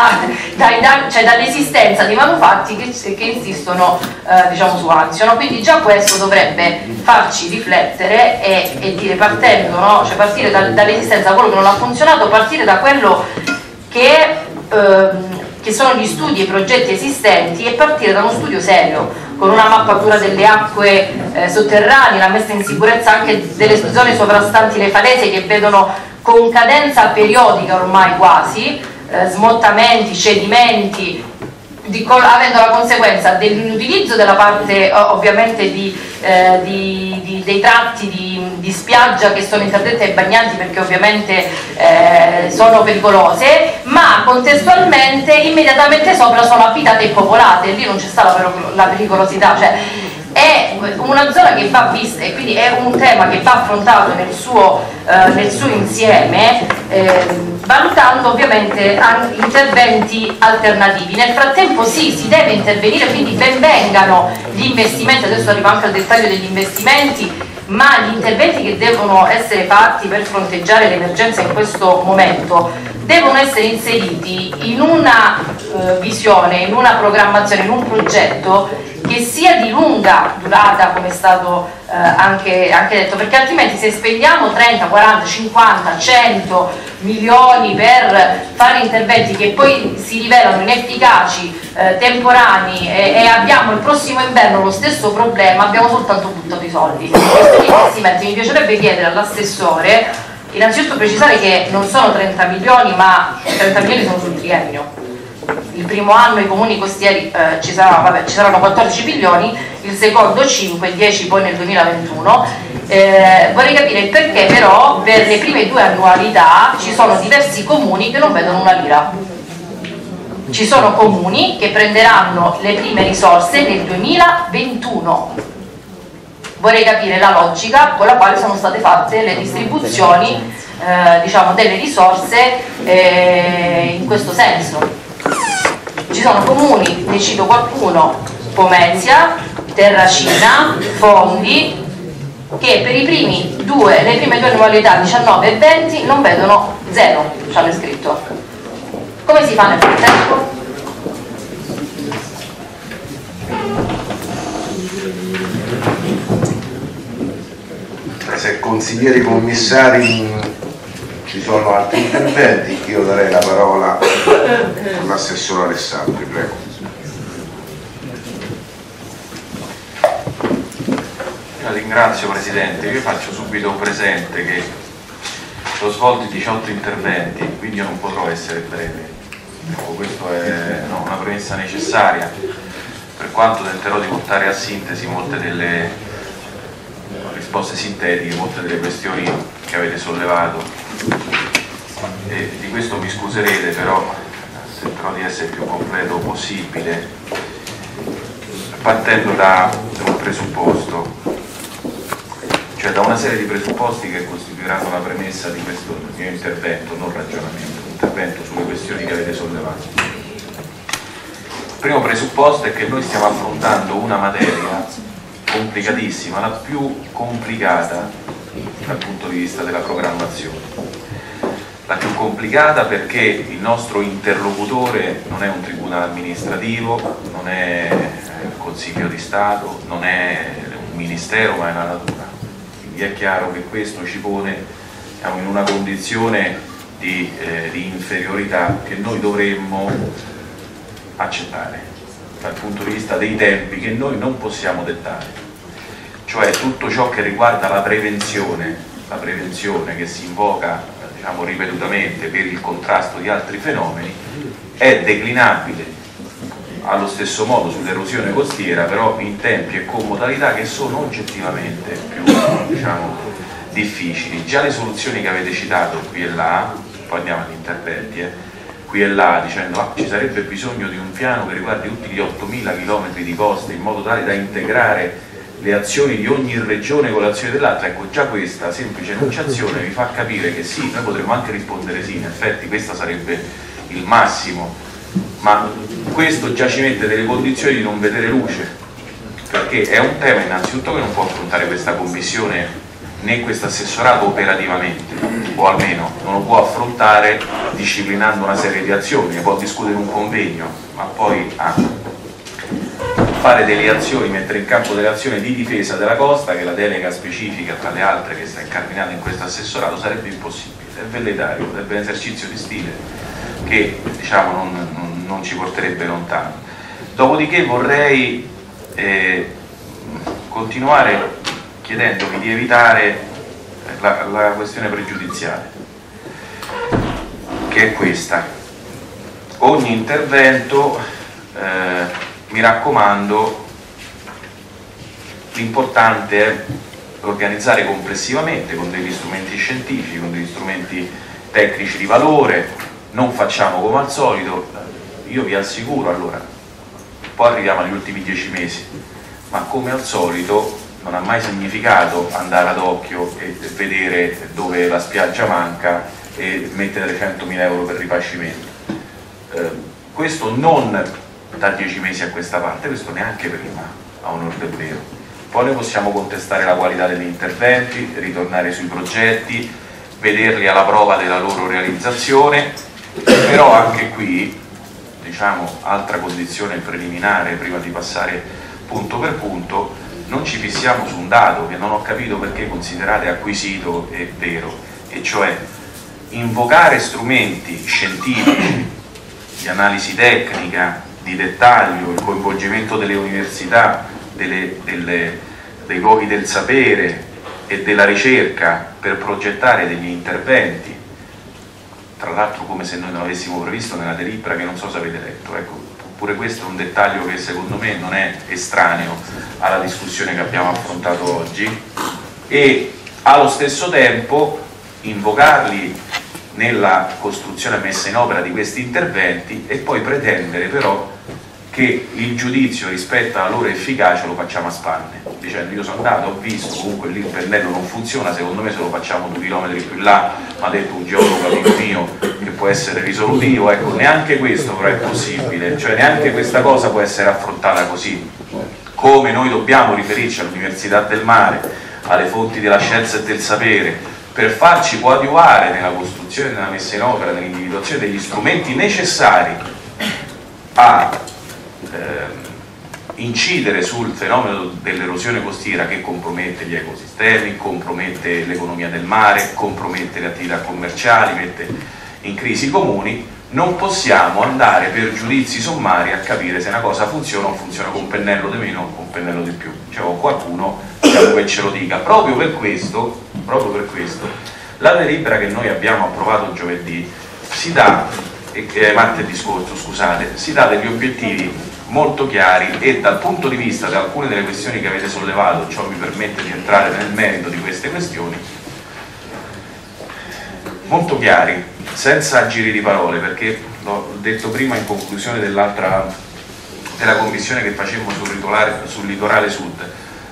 dall'esistenza di manufatti che insistono diciamo su Anzio, no? Quindi già questo dovrebbe farci riflettere e dire, partendo, no? Cioè partire dall'esistenza da quello che non ha funzionato, partire da quello che sono gli studi e i progetti esistenti, e partire da uno studio serio con una mappatura delle acque sotterranee, la messa in sicurezza anche delle zone sovrastanti le falese, che vedono con cadenza periodica ormai quasi smottamenti, cedimenti, avendo la conseguenza dell'inutilizzo della parte ovviamente dei tratti di spiaggia che sono interdetti ai bagnanti, perché ovviamente sono pericolose, ma contestualmente immediatamente sopra sono abitate e popolate, lì non c'è stata la pericolosità, cioè è una zona che va vista, e quindi è un tema che va affrontato nel suo insieme, valutando ovviamente anche interventi alternativi. Nel frattempo sì, si deve intervenire, quindi ben vengano gli investimenti, adesso arrivo anche al dettaglio degli investimenti, ma gli interventi che devono essere fatti per fronteggiare l'emergenza in questo momento devono essere inseriti in una visione, in una programmazione, in un progetto che sia di lunga durata, come è stato anche detto, perché altrimenti se spendiamo 30, 40, 50, 100 milioni per fare interventi che poi si rivelano inefficaci, temporanei, e abbiamo il prossimo inverno lo stesso problema, abbiamo soltanto buttato i soldi. Questi investimenti mi piacerebbe chiedere all'assessore innanzitutto precisare che non sono 30 milioni, ma 30 milioni sono sul triennio. Il primo anno i comuni costieri ci saranno 14 milioni, il secondo 5, 10 poi nel 2021. Vorrei capire perché però per le prime 2 annualità ci sono diversi comuni che non vedono una lira. Ci sono comuni che prenderanno le prime risorse nel 2021. Vorrei capire la logica con la quale sono state fatte le distribuzioni diciamo, delle risorse in questo senso. Ci sono comuni, ne cito qualcuno, Pomezia, Terracina, Fondi, che per le prime 2 annualità 19 e 20 non vedono zero, ci hanno scritto. Come si fa nel frattempo? Se consiglieri commissari ci sono altri interventi, io darei la parola all'assessore Alessandri, prego. La ringrazio Presidente, io faccio subito un presente che ho svolto 18 interventi, quindi io non potrò essere breve. Questa è una premessa necessaria, per quanto tenterò di portare a sintesi molte delle risposte sintetiche, molte delle questioni che avete sollevato. E di questo mi scuserete, però tenterò di essere il più completo possibile, partendo da un presupposto, cioè da una serie di presupposti che costituiranno la premessa di questo mio intervento, non ragionamento, intervento sulle questioni che avete sollevato. Il primo presupposto è che noi stiamo affrontando una materia complicatissima, la più complicata dal punto di vista della programmazione. La più complicata perché il nostro interlocutore non è un tribunale amministrativo, non è il Consiglio di Stato, non è un ministero, ma è la natura. Quindi è chiaro che questo ci pone in una condizione di inferiorità che noi dovremmo accettare dal punto di vista dei tempi che noi non possiamo dettare. Cioè tutto ciò che riguarda la prevenzione che si invoca diciamo ripetutamente per il contrasto di altri fenomeni, è declinabile allo stesso modo sull'erosione costiera, però in tempi e con modalità che sono oggettivamente più diciamo, difficili. Già le soluzioni che avete citato qui e là, poi andiamo agli interventi, qui e là dicendo ci sarebbe bisogno di un piano che riguardi tutti gli 8.000 km di coste in modo tale da integrare le azioni di ogni regione con l'azione dell'altra. Ecco, già questa semplice enunciazione vi fa capire che sì, noi potremmo anche rispondere sì, in effetti questa sarebbe il massimo, ma questo già ci mette delle condizioni di non vedere luce, perché è un tema innanzitutto che non può affrontare questa commissione né questo assessorato operativamente, o almeno non lo può affrontare disciplinando una serie di azioni, ne può discutere un convegno, ma poi fare delle azioni, mettere in campo delle azioni di difesa della costa, che la delega specifica tra le altre che sta incardinata in questo assessorato, sarebbe impossibile, è velleitario, sarebbe un esercizio di stile che diciamo non ci porterebbe lontano. Dopodiché vorrei continuare chiedendovi di evitare la questione pregiudiziale, che è questa: ogni intervento mi raccomando, l'importante è organizzare complessivamente con degli strumenti scientifici, con degli strumenti tecnici di valore. Non facciamo come al solito, io vi assicuro, allora, poi arriviamo agli ultimi 10 mesi, ma come al solito non ha mai significato andare ad occhio e vedere dove la spiaggia manca e mettere 100.000 euro per ripascimento. Questo non da 10 mesi a questa parte, questo neanche prima, a onor del vero. Poi noi possiamo contestare la qualità degli interventi, ritornare sui progetti, vederli alla prova della loro realizzazione, però anche qui, diciamo, altra condizione preliminare prima di passare punto per punto, non ci fissiamo su un dato che non ho capito perché considerate acquisito e vero, e cioè invocare strumenti scientifici di analisi tecnica, di dettaglio, il coinvolgimento delle università, dei luoghi del sapere e della ricerca per progettare degli interventi, tra l'altro come se noi non avessimo previsto nella delibera che non so se avete letto, ecco, pure questo è un dettaglio che secondo me non è estraneo alla discussione che abbiamo affrontato oggi, e allo stesso tempo invocarli nella costruzione e messa in opera di questi interventi e poi pretendere però che il giudizio rispetto alla loro efficacia lo facciamo a spanne, dicendo io sono andato, ho visto, comunque lì il pennello non funziona, secondo me se lo facciamo 2 chilometri più in là, mi ha detto un geologo amico mio che può essere risolutivo, ecco, neanche questo però è possibile, cioè neanche questa cosa può essere affrontata così, come noi dobbiamo riferirci all'Università del Mare, alle fonti della scienza e del sapere, per farci coadiuvare nella costruzione, nella messa in opera, nell'individuazione degli strumenti necessari a incidere sul fenomeno dell'erosione costiera che compromette gli ecosistemi, compromette l'economia del mare, compromette le attività commerciali, mette in crisi i comuni. Non possiamo andare per giudizi sommari a capire se una cosa funziona o funziona con un pennello di meno o con un pennello di più, cioè o qualcuno che ce lo dica. Proprio per questo la delibera che noi abbiamo approvato giovedì si dà, martedì scorso scusate, si dà degli obiettivi molto chiari e dal punto di vista di alcune delle questioni che avete sollevato, ciò mi permette di entrare nel merito di queste questioni, molto chiari, senza giri di parole, perché l'ho detto prima in conclusione della commissione che facemmo sul litorale sud,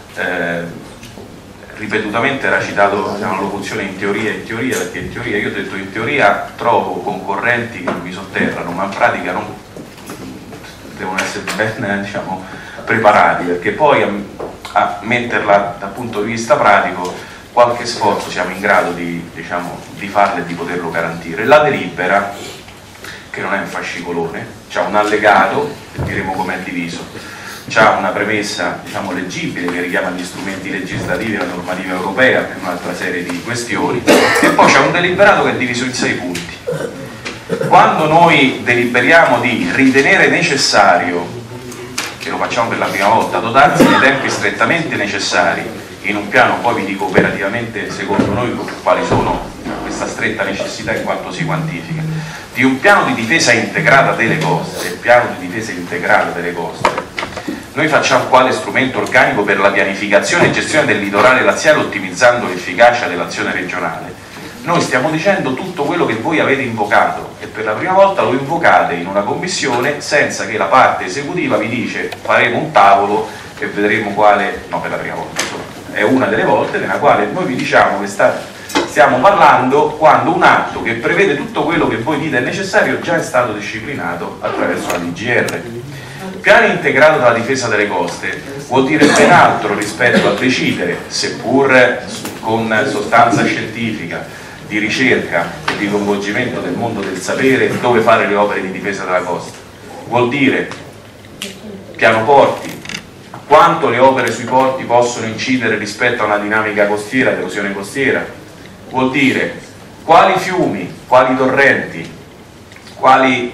ripetutamente era citato una locuzione in teoria, perché in teoria, io ho detto in teoria trovo concorrenti che mi sotterrano, ma in pratica non devono essere ben, diciamo, preparati, perché poi a metterla dal punto di vista pratico qualche sforzo siamo in grado di, diciamo, di farlo e di poterlo garantire. La delibera, che non è un fascicolone, c'ha un allegato, diremo com'è diviso, c'ha una premessa, diciamo, leggibile che richiama gli strumenti legislativi e la normativa europea per un'altra serie di questioni, e poi c'è un deliberato che è diviso in 6 punti. Quando noi deliberiamo di ritenere necessario, che lo facciamo per la prima volta, dotarsi dei tempi strettamente necessari in un piano, poi vi dico operativamente secondo noi quali sono questa stretta necessità in quanto si quantifica, di un piano di difesa integrata delle coste, noi facciamo quale strumento organico per la pianificazione e gestione del litorale laziale ottimizzando l'efficacia dell'azione regionale. Noi stiamo dicendo tutto quello che voi avete invocato e per la prima volta lo invocate in una commissione senza che la parte esecutiva vi dice faremo un tavolo e vedremo quale, no, per la prima volta, insomma, è una delle volte nella quale noi vi diciamo che stiamo parlando quando un atto che prevede tutto quello che voi dite è necessario già è stato disciplinato attraverso la DGR. Piano integrato della difesa delle coste vuol dire ben altro rispetto a decidere, seppur con sostanza scientifica, di ricerca e di coinvolgimento del mondo del sapere, dove fare le opere di difesa della costa. Vuol dire piano porti, quanto le opere sui porti possono incidere rispetto a una dinamica costiera, d'erosione costiera. Vuol dire quali fiumi, quali torrenti, quali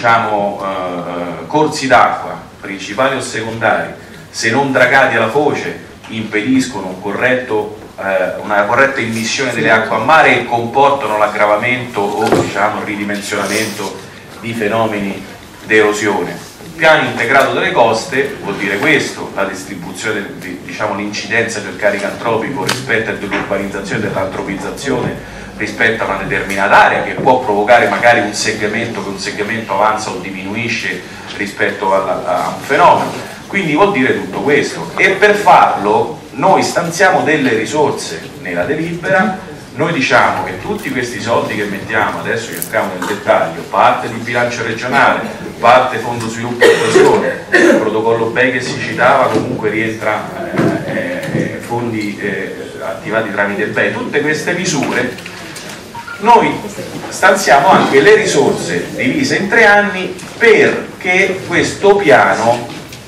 corsi d'acqua, principali o secondari, se non dragati alla foce, impediscono una corretta immissione delle acque a mare e comportano l'aggravamento o, diciamo, il ridimensionamento di fenomeni di erosione. Piano integrato delle coste vuol dire questo, la distribuzione, diciamo l'incidenza del carico antropico rispetto all'urbanizzazione e dell'antropizzazione rispetto a una determinata area, che può provocare magari un segmento, che un segmento avanza o diminuisce rispetto a un fenomeno. Quindi vuol dire tutto questo, e per farlo noi stanziamo delle risorse nella delibera. Noi diciamo che tutti questi soldi che mettiamo, adesso entriamo nel dettaglio, parte di bilancio regionale, parte fondo sviluppo e coesione, il protocollo BEI che si citava comunque rientra fondi attivati tramite il BEI, tutte queste misure noi stanziamo anche le risorse divise in 3 anni perché questo piano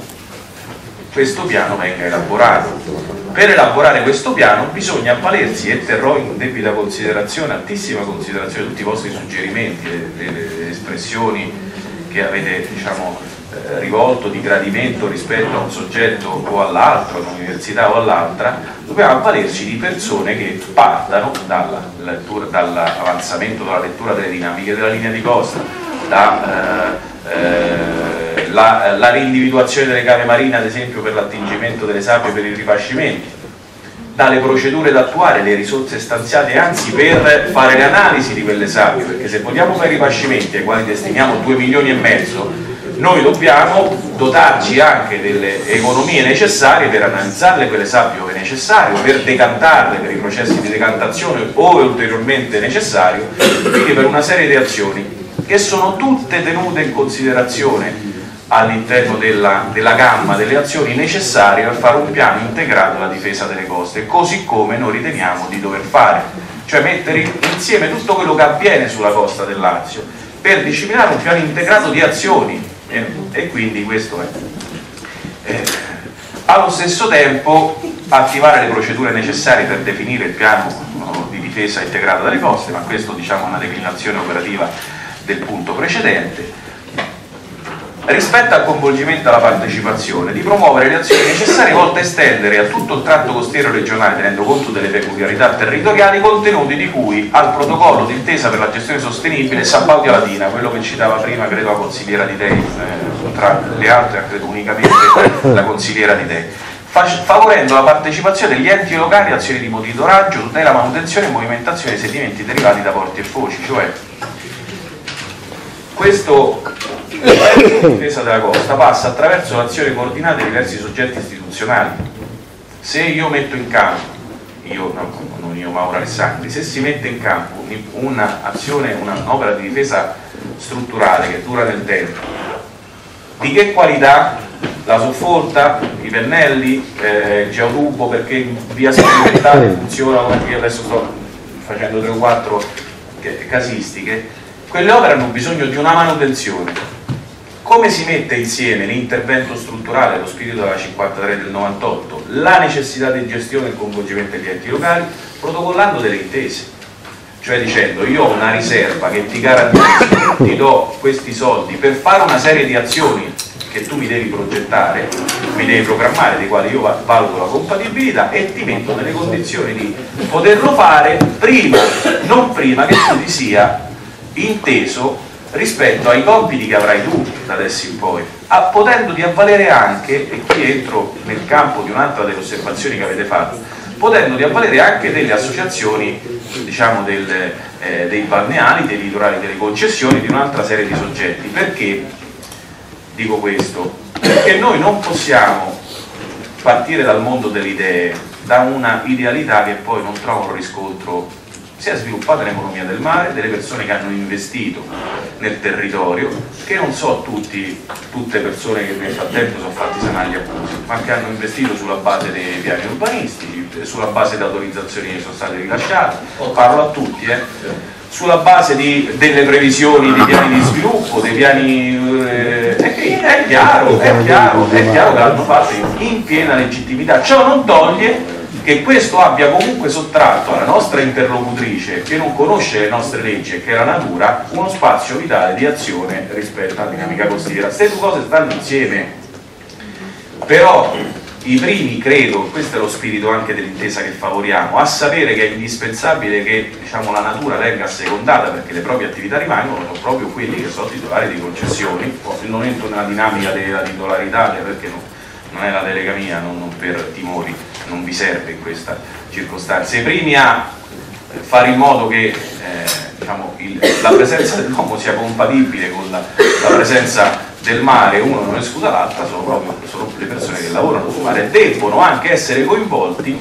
venga elaborato. Per elaborare questo piano bisogna avvalersi, e terrò in debita considerazione, altissima considerazione, tutti i vostri suggerimenti, le espressioni che avete, diciamo, rivolto di gradimento rispetto a un soggetto o all'altro, a un'università o all'altra. Dobbiamo avvalerci di persone che partano dall'avanzamento dalla lettura delle dinamiche della linea di costa, la rindividuazione delle cave marine, ad esempio per l'attingimento delle sabbie per i ripascimenti, dalle procedure da attuare, le risorse stanziate anzi per fare le analisi di quelle sabbie, perché se vogliamo fare i ripascimenti ai quali destiniamo 2,5 milioni, noi dobbiamo dotarci anche delle economie necessarie per analizzarle quelle sabbie ove necessario, per decantarle per i processi di decantazione ove ulteriormente necessario, quindi per una serie di azioni che sono tutte tenute in considerazione all'interno della gamma delle azioni necessarie per fare un piano integrato alla difesa delle coste, così come noi riteniamo di dover fare, cioè mettere insieme tutto quello che avviene sulla costa del Lazio per disciplinare un piano integrato di azioni, e quindi questo è. Allo stesso tempo attivare le procedure necessarie per definire il piano di difesa integrata delle coste, ma questo, diciamo, è una declinazione operativa del punto precedente. Rispetto al coinvolgimento e alla partecipazione, di promuovere le azioni necessarie volte a estendere a tutto il tratto costiero regionale, tenendo conto delle peculiarità territoriali, contenuti di cui al protocollo d'intesa per la gestione sostenibile Sabaudia Latina, quello che citava prima, credo, la consigliera Di Dei, tra le altre credo unicamente la consigliera Di Dei, favorendo la partecipazione degli enti locali a azioni di monitoraggio, tutela, manutenzione e movimentazione dei sedimenti derivati da porti e foci, cioè questo difesa della costa passa attraverso l'azione coordinata dei diversi soggetti istituzionali. Se io metto in campo, non io Mauro Alessandri, se si mette in campo un'azione, un'opera di difesa strutturale che dura nel tempo, di che qualità? La soffolta, i pennelli, il geotubo perché in via sperimentale funziona, come io adesso sto facendo 3 o 4 casistiche, quelle opere hanno bisogno di una manutenzione. Come si mette insieme l'intervento strutturale, lo spirito della 53 del 98, la necessità di gestione e il coinvolgimento degli enti locali, protocollando delle intese, cioè dicendo io ho una riserva che ti garantisco, ti do questi soldi per fare una serie di azioni che tu mi devi progettare, mi devi programmare, dei quali io valuto la compatibilità e ti metto nelle condizioni di poterlo fare prima, non prima che tu ti sia inteso rispetto ai compiti che avrai tu da adesso in poi, potendoti avvalere anche, e qui entro nel campo di un'altra delle osservazioni che avete fatto, potendoti avvalere anche delle associazioni, diciamo dei balneari, dei litorali, delle concessioni, di un'altra serie di soggetti. Perché dico questo? Perché noi non possiamo partire dal mondo delle idee, da una idealità che poi non trova un riscontro. Si è sviluppata l'economia del mare, delle persone che hanno investito nel territorio, che non so tutte persone che nel frattempo sono fatti sanagli abusi, ma che hanno investito sulla base dei piani urbanistici, sulla base di autorizzazioni che sono state rilasciate, parlo a tutti, sulla base delle previsioni dei piani di sviluppo, dei piani... è chiaro che l'hanno fatto in piena legittimità. Ciò non toglie che questo abbia comunque sottratto alla nostra interlocutrice, che non conosce le nostre leggi e che è la natura, uno spazio vitale di azione rispetto alla dinamica costiera. Queste due cose stanno insieme, però i primi, credo, questo è lo spirito anche dell'intesa che favoriamo, a sapere che è indispensabile che, diciamo, la natura venga assecondata perché le proprie attività rimangono, sono proprio quelli che sono titolari di concessioni. Non entro nella dinamica della titolarità perché non è la delega mia, non per timori, non vi serve in questa circostanza. I primi a fare in modo che diciamo, la presenza dell'uomo sia compatibile con la presenza del mare, uno non escluda l'altra, sono le persone che lavorano sul mare, debbono anche essere coinvolti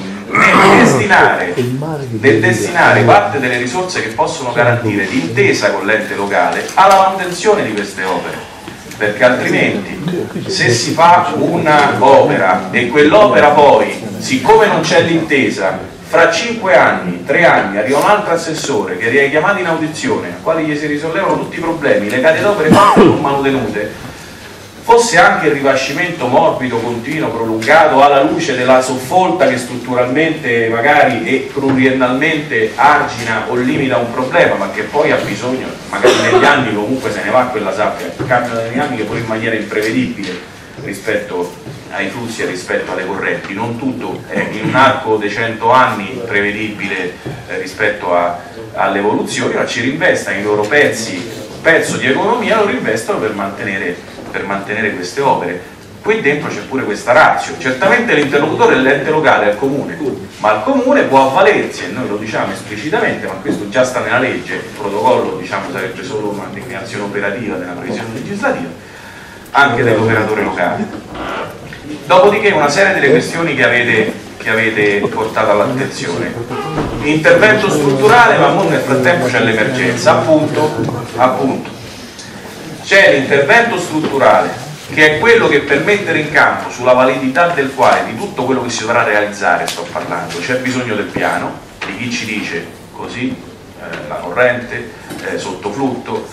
nel destinare parte delle risorse che possono garantire d'intesa con l'ente locale alla manutenzione di queste opere, perché altrimenti se si fa un'opera e quell'opera poi, siccome non c'è l'intesa, fra 5 anni, 3 anni arriva un altro assessore che è chiamato in audizione, a quali gli si risollevano tutti i problemi, le case d'opere fatte non manutenute, fosse anche il rivascimento morbido, continuo, prolungato, alla luce della soffolta che strutturalmente magari e pluriennalmente argina o limita un problema, ma che poi ha bisogno, magari negli anni comunque se ne va quella sabbia, cambiano le dinamiche pure in maniera imprevedibile rispetto ai flussi e rispetto alle correnti, non tutto è in un arco dei 100 anni prevedibile rispetto all'evoluzione, ma ci rinvestano i loro pezzo di economia, lo rinvestono per mantenere queste opere. Qui dentro c'è pure questa ratio, certamente l'interlocutore è l'ente locale, è il comune, ma il comune può avvalersi, e noi lo diciamo esplicitamente, ma questo già sta nella legge, il protocollo diciamo sarebbe solo una declinazione operativa della previsione legislativa, anche dell'operatore locale. Dopodiché una serie delle questioni che avete portato all'attenzione. Intervento strutturale, ma nel frattempo c'è l'emergenza, appunto. C'è l'intervento strutturale, che è quello che per mettere in campo, sulla validità del quale, di tutto quello che si dovrà realizzare, sto parlando, c'è bisogno del piano, di chi ci dice così, la corrente, sottoflutto,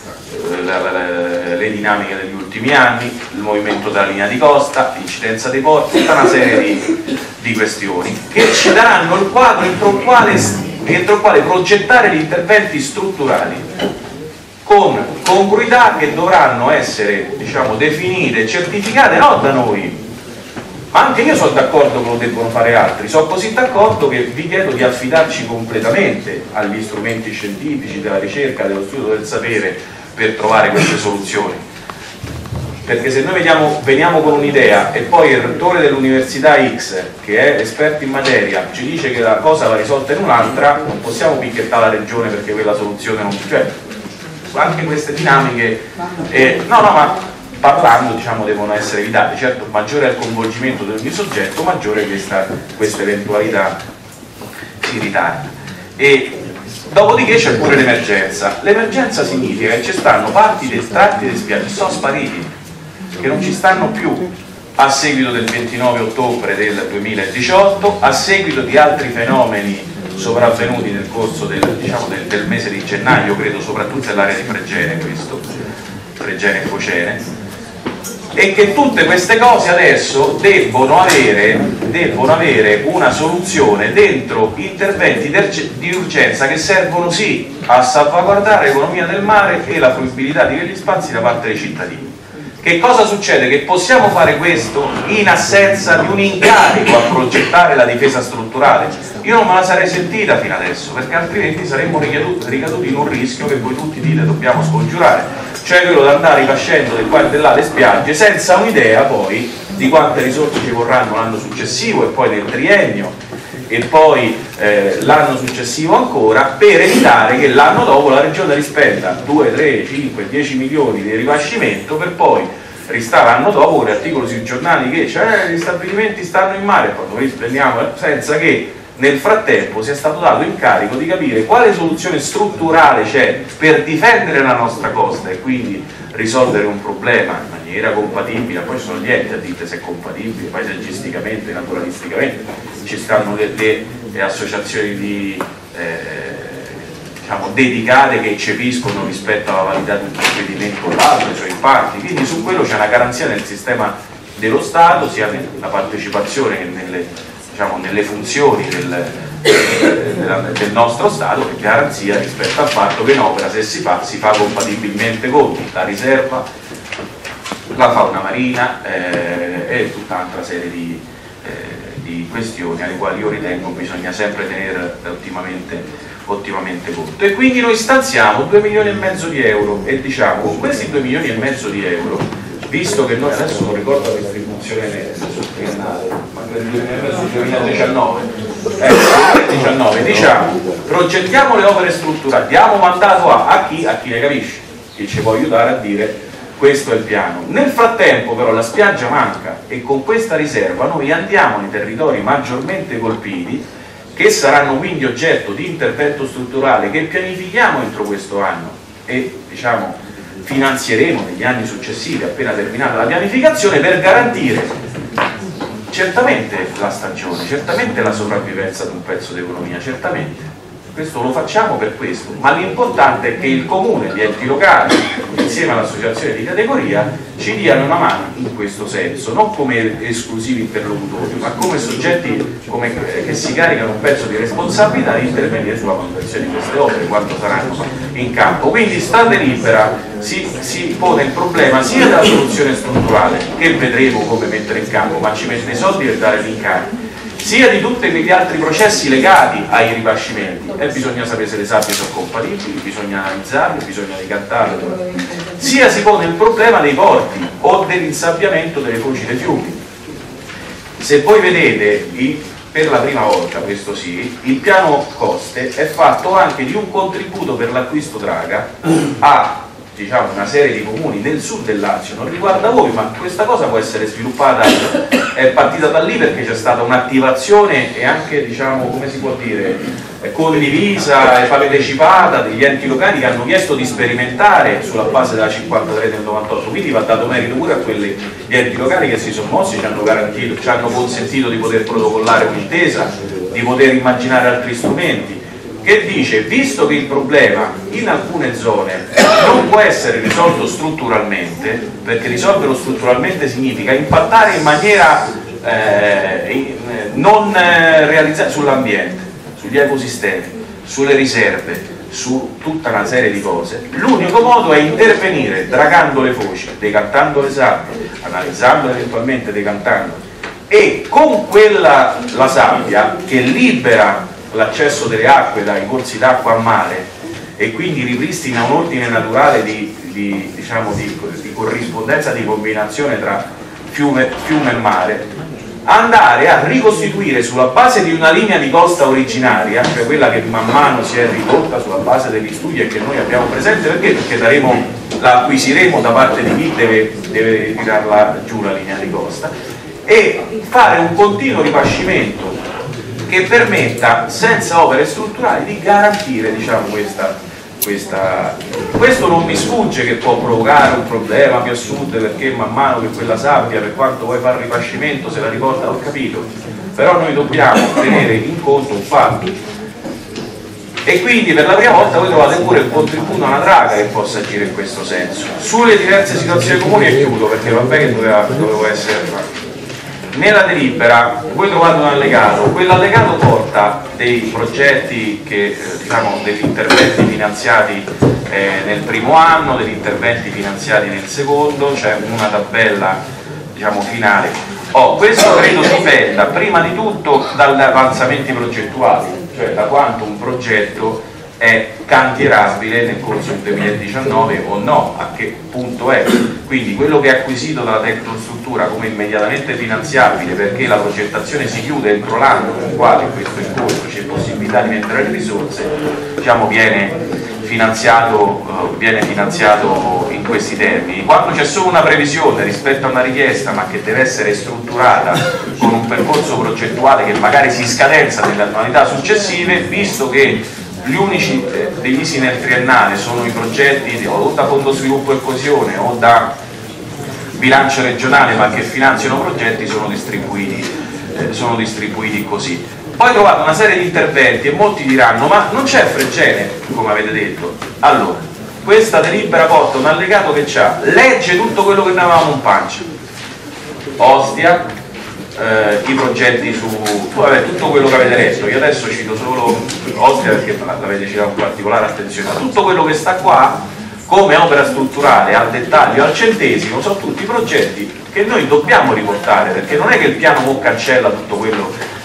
le dinamiche degli ultimi anni, il movimento della linea di costa, l'incidenza dei porti, tutta una serie di questioni che ci daranno il quadro entro il quale progettare gli interventi strutturali con congruità che dovranno essere, diciamo, definite e certificate non da noi, ma anche io sono d'accordo che lo debbono fare altri, sono così d'accordo che vi chiedo di affidarci completamente agli strumenti scientifici, della ricerca, dello studio del sapere per trovare queste soluzioni, perché se noi veniamo con un'idea e poi il rettore dell'università X, che è esperto in materia, ci dice che la cosa va risolta in un'altra, non possiamo picchettare la regione perché quella soluzione non c'è. Anche queste dinamiche ma parlando, diciamo, devono essere evitate. Certo, maggiore è il coinvolgimento di ogni soggetto, maggiore questa eventualità si ritarda. E dopodiché c'è pure l'emergenza. L'emergenza significa che ci stanno parti dei tratti dei spiaggi che sono spariti, che non ci stanno più a seguito del 29 ottobre del 2018, a seguito di altri fenomeni sopravvenuti nel corso del mese di gennaio, credo soprattutto nell'area di Fregene, Fregene e Focene, e che tutte queste cose adesso debbono avere una soluzione dentro interventi di urgenza che servono sì a salvaguardare l'economia del mare e la fruibilità di quegli spazi da parte dei cittadini. Che cosa succede? Che possiamo fare questo in assenza di un incarico a progettare la difesa strutturale? Io non me la sarei sentita fino adesso, perché altrimenti saremmo ricaduti in un rischio che voi tutti dite dobbiamo scongiurare, cioè quello di andare rifacendo del qua e dell'altro le spiagge senza un'idea poi di quante risorse ci vorranno l'anno successivo e poi nel triennio e poi l'anno successivo ancora, per evitare che l'anno dopo la regione rispenda 2, 3, 5, 10 milioni di rifacimento per poi ristare l'anno dopo con gli articoli sui giornali che gli stabilimenti stanno in mare e poi noi spendiamo senza che nel frattempo sia stato dato incarico di capire quale soluzione strutturale c'è per difendere la nostra costa e quindi risolvere un problema in maniera compatibile. Poi sono gli enti a dire se è compatibile paesaggisticamente, naturalisticamente, ci stanno le associazioni diciamo, dedicate che eccepiscono rispetto alla validità di un provvedimento o l'altro, cioè i parti, quindi su quello c'è una garanzia nel sistema dello Stato, sia nella partecipazione che nelle funzioni del nostro Stato, che garanzia rispetto al fatto che un'opera, se si fa compatibilmente con la riserva, la fauna marina e tutta un'altra serie di questioni alle quali io ritengo bisogna sempre tenere ottimamente conto. E quindi noi stanziamo 2 milioni e mezzo di euro e diciamo, con questi 2 milioni e mezzo di euro, visto che noi adesso non ricordo la distribuzione triennale, ma per il 2019 diciamo, progettiamo le opere strutturali, diamo mandato a chi ne capisce, che ci può aiutare a dire questo è il piano. Nel frattempo però la spiaggia manca e con questa riserva noi andiamo nei territori maggiormente colpiti, che saranno quindi oggetto di intervento strutturale che pianifichiamo entro questo anno e diciamo finanzieremo negli anni successivi appena terminata la pianificazione, per garantire certamente la stagione, certamente la sopravvivenza di un pezzo di economia, certamente. Questo lo facciamo per questo, ma l'importante è che il comune, gli enti locali, insieme all'associazione di categoria, ci diano una mano in questo senso, non come esclusivi interlocutori, ma come soggetti che si caricano un pezzo di responsabilità di intervenire sulla manutenzione di queste opere quando saranno in campo. Quindi sta delibera si pone il problema sia della soluzione strutturale, che vedremo come mettere in campo, ma ci mette i soldi per dare l'incarico, sia di tutti quegli altri processi legati ai ripascimenti, e bisogna sapere se le sabbie sono compatibili, bisogna analizzarle, bisogna ricantarle, sia si pone il problema dei porti o dell'insabbiamento delle foci dei fiumi. Se voi vedete, per la prima volta, questo sì, il piano coste è fatto anche di un contributo per l'acquisto draga a diciamo una serie di comuni del sud del Lazio. Non riguarda voi, ma questa cosa può essere sviluppata, è partita da lì perché c'è stata un'attivazione e anche, diciamo, come si può dire, condivisa e partecipata degli enti locali che hanno chiesto di sperimentare sulla base della 53 del 98, quindi va dato merito pure a quelli gli enti locali che si sono mossi, ci hanno consentito di poter protocollare un'intesa, di poter immaginare altri strumenti, che dice, visto che il problema in alcune zone non può essere risolto strutturalmente, perché risolverlo strutturalmente significa impattare in maniera non realizzata sull'ambiente, sugli ecosistemi, sulle riserve, su tutta una serie di cose, l'unico modo è intervenire dragando le foci, decantando le sabbie, analizzando eventualmente decantando, e con quella la sabbia che libera l'accesso delle acque dai corsi d'acqua a mare e quindi ripristina un ordine naturale di corrispondenza, di combinazione tra fiume e mare, andare a ricostituire sulla base di una linea di costa originaria, cioè quella che man mano si è ridotta sulla base degli studi e che noi abbiamo presente, perché la acquisiremo da parte di chi deve tirarla giù la linea di costa, e fare un continuo ripascimento che permetta, senza opere strutturali, di garantire, diciamo, questo non mi sfugge che può provocare un problema più a sud, perché man mano che quella sabbia, per quanto vuoi fare ripascimento, se la riporta, ho capito, però noi dobbiamo tenere in conto un fatto, e quindi per la prima volta voi trovate pure il contributo a una draga che possa agire in questo senso. Sulle diverse situazioni comuni, e chiudo perché vabbè che dovevo essere fatto. Nella delibera voi trovate un allegato, quell'allegato porta dei progetti che, diciamo, degli interventi finanziati nel primo anno, degli interventi finanziati nel secondo, c'è una tabella, diciamo, finale. Questo credo dipenda prima di tutto dagli avanzamenti progettuali, cioè da quanto un progetto è cantierabile nel corso del 2019 o no, a che punto è. Quindi quello che è acquisito dalla Tecnostruttura come immediatamente finanziabile, perché la progettazione si chiude entro l'anno nel quale questo incontro c'è possibilità di mettere le risorse, diciamo, viene finanziato in questi termini. Quando c'è solo una previsione rispetto a una richiesta, ma che deve essere strutturata con un percorso progettuale che magari si scadenza nelle annualità successive, visto che gli unici divisi nel triennale sono i progetti o da Fondo Sviluppo e Coesione o da bilancio regionale, ma che finanziano progetti, sono distribuiti così. Poi trovate una serie di interventi e molti diranno: ma non c'è Fregene, come avete detto. Allora, questa delibera porta un allegato che legge tutto quello che noi avevamo in pancia, Ostia, i progetti tutto quello che avete letto. Io adesso cito solo Ostia perché l'avete citato con particolare attenzione. Tutto quello che sta qua come opera strutturale al dettaglio, al centesimo, sono tutti progetti che noi dobbiamo riportare, perché non è che il piano cancella tutto quello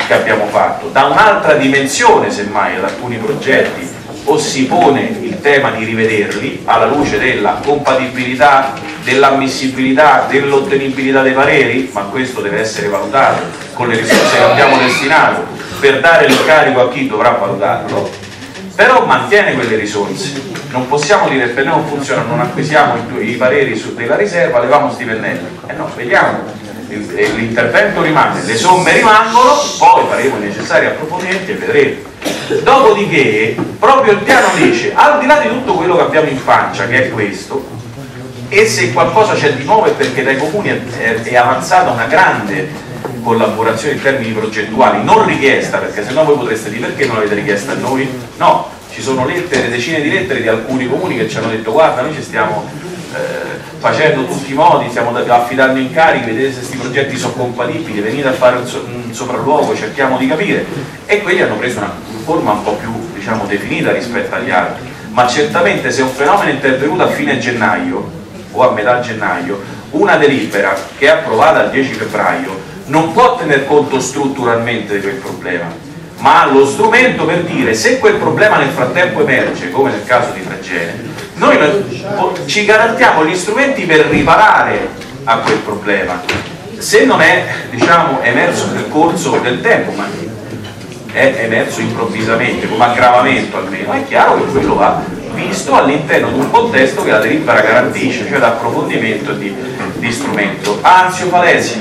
che abbiamo fatto, da un'altra dimensione semmai ad alcuni progetti, o si pone il tema di rivederli alla luce della compatibilità, dell'ammissibilità, dell'ottenibilità dei pareri, ma questo deve essere valutato con le risorse che abbiamo destinato per dare l'incarico a chi dovrà valutarlo, però mantiene quelle risorse. Non possiamo dire per noi non funziona, non acquisiamo i pareri della riserva, leviamo sti pennelli. No, vediamo, l'intervento rimane, le somme rimangono, poi faremo i necessari approfondimenti e vedremo. Dopodiché proprio il piano dice, al di là di tutto quello che abbiamo in pancia, che è questo, e se qualcosa c'è di nuovo è perché dai comuni è avanzata una grande collaborazione in termini progettuali, non richiesta, perché se no voi potreste dire perché non l'avete richiesta a noi? No, ci sono lettere, decine di lettere di alcuni comuni che ci hanno detto guarda, noi ci stiamo facendo tutti i modi, stiamo affidando incarichi, vedete se questi progetti sono compatibili, venite a fare un sopralluogo, cerchiamo di capire, e quelli hanno preso una forma un po' più, diciamo, definita rispetto agli altri. Ma certamente se un fenomeno è intervenuto a fine gennaio o a metà gennaio, una delibera che è approvata il 10 febbraio non può tener conto strutturalmente di quel problema, ma ha lo strumento per dire se quel problema nel frattempo emerge, come nel caso di Fregene, noi ci garantiamo gli strumenti per riparare a quel problema. Se non è, diciamo, emerso nel corso del tempo, ma è emerso improvvisamente, come aggravamento almeno, è chiaro che quello va visto all'interno di un contesto che la delibera garantisce, cioè l'approfondimento di strumento. Anzio Falesia,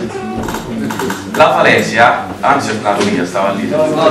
la Falesia, Anzio è andato via, stava lì,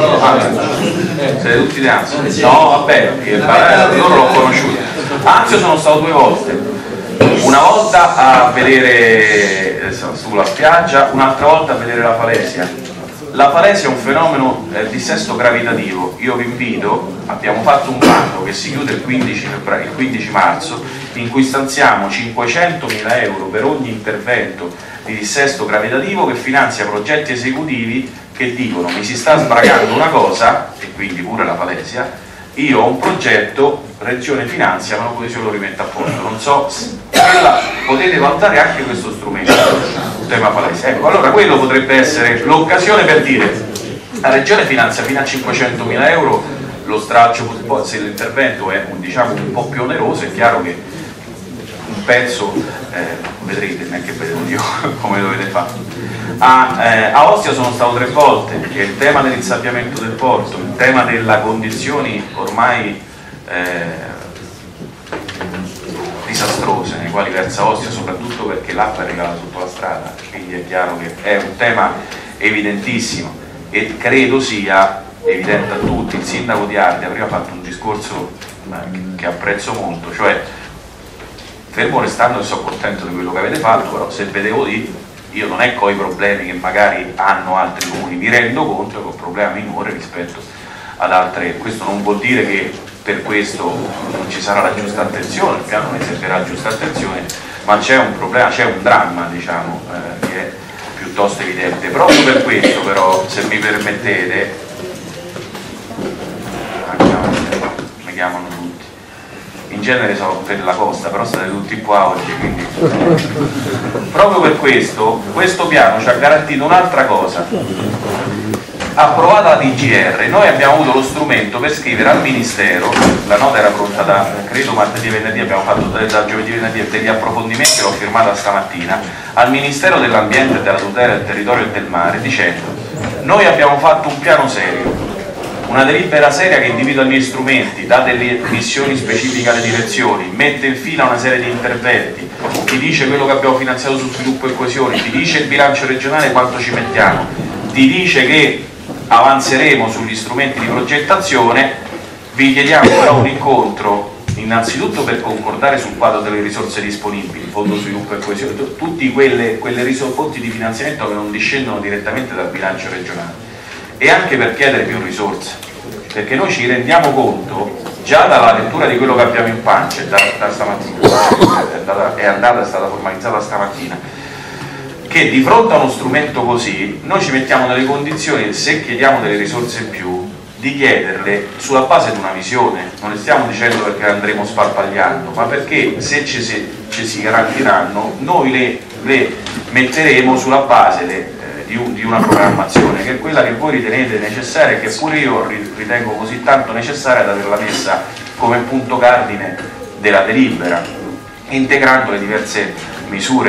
siete tutti di Anzio? No, vabbè, loro l'ho conosciuto. Anzio sono stato 2 volte, una volta a vedere sulla spiaggia, un'altra volta a vedere la Falesia. La Falesia è un fenomeno di dissesto gravitativo. Io vi invito, abbiamo fatto un bando che si chiude il 15 marzo, in cui stanziamo 500.000 euro per ogni intervento di dissesto gravitativo che finanzia progetti esecutivi che dicono mi si sta sbracando una cosa, e quindi pure la Falesia, io ho un progetto, regione finanzia, ma così se lo rimette a posto. Non so, potete valutare anche questo strumento, il tema Falesia. Ecco, allora quello potrebbe essere l'occasione per dire la regione finanzia fino a 500.000 euro, lo stralcio, se l'intervento è diciamo, un po' più oneroso, è chiaro che un pezzo, vedrete, non è che vedevo io come dovete fare. A Ostia sono stato 3 volte, che è il tema dell'insabbiamento del porto, il tema delle condizioni ormai disastrose nei quali versa Ostia, soprattutto perché l'acqua è regata sotto la strada, quindi è chiaro che è un tema evidentissimo e credo sia evidente a tutti. Il sindaco di Ardea prima ha fatto un discorso che apprezzo molto, cioè fermo restando che sono contento di quello che avete fatto, però se vedevo di io non è coi problemi che magari hanno altri comuni, mi rendo conto che ho un problema minore rispetto ad altre. Questo non vuol dire che per questo non ci sarà la giusta attenzione, il piano ne servirà giusta attenzione, ma c'è un problema, c'è un dramma, diciamo, che è piuttosto evidente. Proprio per questo però, se mi permettete, mi chiamano tutti, in genere sono per la costa, però state tutti qua oggi, quindi proprio per questo piano ci ha garantito un'altra cosa. Approvata la DGR, noi abbiamo avuto lo strumento per scrivere al Ministero, la nota era pronta da credo martedì e venerdì, abbiamo fatto da giovedì e venerdì degli approfondimenti, l'ho firmata stamattina, al Ministero dell'Ambiente e della Tutela del Territorio e del Mare, dicendo noi abbiamo fatto un piano serio, una delibera seria che individua gli strumenti, dà delle missioni specifiche alle direzioni, mette in fila una serie di interventi, ti dice quello che abbiamo finanziato su sviluppo e coesione, ti dice il bilancio regionale quanto ci mettiamo, ti dice che avanzeremo sugli strumenti di progettazione. Vi chiediamo però un incontro innanzitutto per concordare sul quadro delle risorse disponibili, fondo sviluppo e coesione, tutti quelle fonti di finanziamento che non discendono direttamente dal bilancio regionale, e anche per chiedere più risorse, perché noi ci rendiamo conto già dalla lettura di quello che abbiamo in pancia da stamattina, è stata formalizzata stamattina, che di fronte a uno strumento così noi ci mettiamo nelle condizioni, se chiediamo delle risorse in più, di chiederle sulla base di una visione. Non le stiamo dicendo perché le andremo sparpagliando, ma perché se ci si garantiranno noi le metteremo sulla base di una programmazione, che è quella che voi ritenete necessaria e che pure io ritengo così tanto necessaria da averla messa come punto cardine della delibera, integrando le diverse misure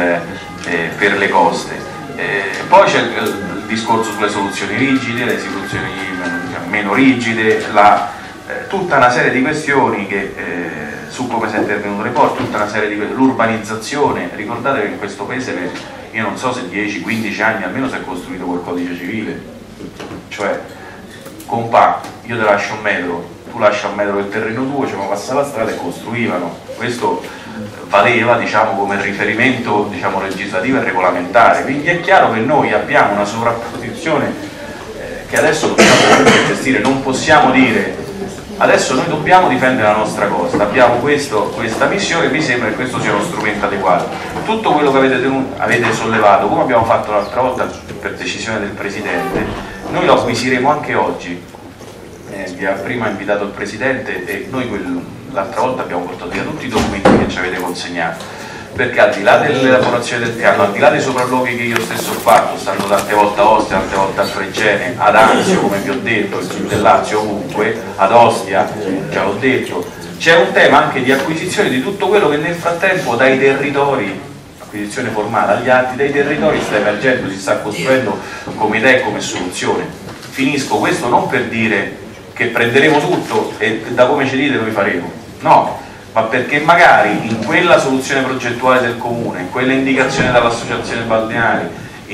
per le coste. Poi c'è il discorso sulle soluzioni rigide, le soluzioni meno rigide, tutta una serie di questioni su come si è intervenuto nei porti, tutta una serie di l'urbanizzazione. Ricordate che in questo paese io non so se 10-15 anni almeno si è costruito quel codice civile, cioè compà, io ti lascio un metro, tu lasci un metro del terreno tuo, cioè passa la strada e costruivano. Questo valeva, diciamo, come riferimento, diciamo, legislativo e regolamentare. Quindi è chiaro che noi abbiamo una sovrapposizione che adesso dobbiamo gestire. Non possiamo dire adesso noi dobbiamo difendere la nostra costa, abbiamo questa missione, mi sembra che questo sia uno strumento adeguato. Tutto quello che avete sollevato, come abbiamo fatto l'altra volta per decisione del Presidente, noi lo acquisiremo anche oggi. Vi ha prima invitato il Presidente e noi l'altra volta abbiamo portato via tutti i documenti che ci avete consegnato, perché al di là dell'elaborazione del piano, al di là dei sopralluoghi che io stesso ho fatto, stando tante volte a Ostia, tante volte a Fregene, ad Anzio, come vi ho detto, il sud del Lazio ovunque, ad Ostia, già l'ho detto, c'è un tema anche di acquisizione di tutto quello che nel frattempo dai territori, acquisizione formale agli atti, dai territori sta emergendo, si sta costruendo come idea e come soluzione. Finisco questo non per dire che prenderemo tutto e da come ci dite noi faremo, no, ma perché magari in quella soluzione progettuale del comune, in quella indicazione dall'associazione balneari,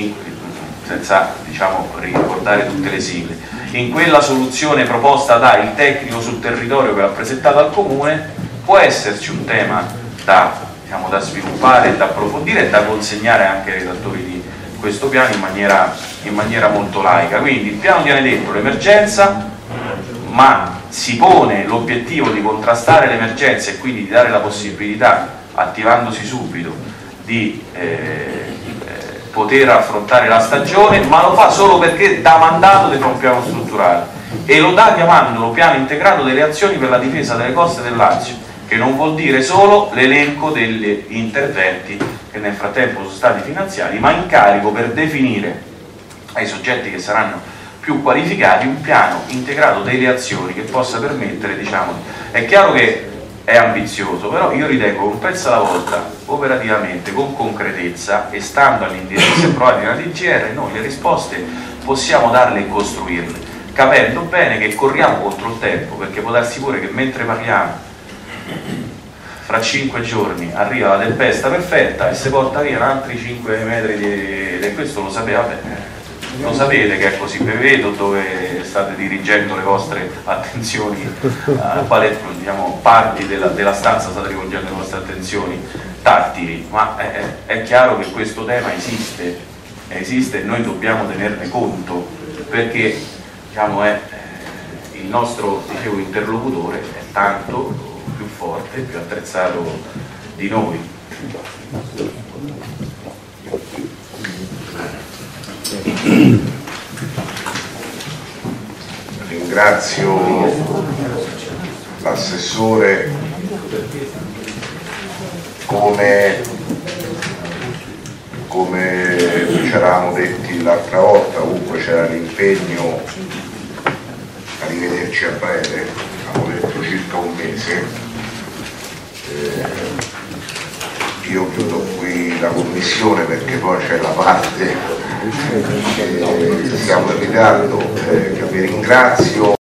senza, diciamo, ricordare tutte le sigle, in quella soluzione proposta dal tecnico sul territorio che l'ha presentata al comune, può esserci un tema da sviluppare, da approfondire e da consegnare anche ai redattori di questo piano in maniera molto laica. Quindi il piano tiene dentro l'emergenza, ma si pone l'obiettivo di contrastare l'emergenza e quindi di dare la possibilità, attivandosi subito, di poter affrontare la stagione, ma lo fa solo perché dà mandato di un piano strutturale e lo dà chiamandolo piano integrato delle azioni per la difesa delle coste del Lazio, che non vuol dire solo l'elenco degli interventi che nel frattempo sono stati finanziati, ma incarico per definire ai soggetti che saranno più qualificati un piano integrato delle azioni che possa permettere, diciamo, è chiaro che è ambizioso, però io ritengo che un pezzo alla volta, operativamente, con concretezza e stando agli indirizzi approvati nella DGR, noi le risposte possiamo darle e costruirle, capendo bene che corriamo contro il tempo, perché può darsi pure che mentre parliamo fra 5 giorni arriva la tempesta perfetta e si porta via altri 5 metri di questo lo sapevate. Lo sapete che è così, vi vedo dove state dirigendo le vostre attenzioni, a quale, diciamo, parti della stanza state rivolgendo le vostre attenzioni tattili, ma è chiaro che questo tema esiste e noi dobbiamo tenerne conto, perché, diciamo, il nostro, dicevo, interlocutore è tanto più forte, più attrezzato di noi. Ringrazio l'assessore, come ci eravamo detti l'altra volta, comunque c'era l'impegno a rivederci a breve, abbiamo detto circa un mese. Io chiudo qui la commissione perché poi c'è la parte che stiamo evitando, che vi ringrazio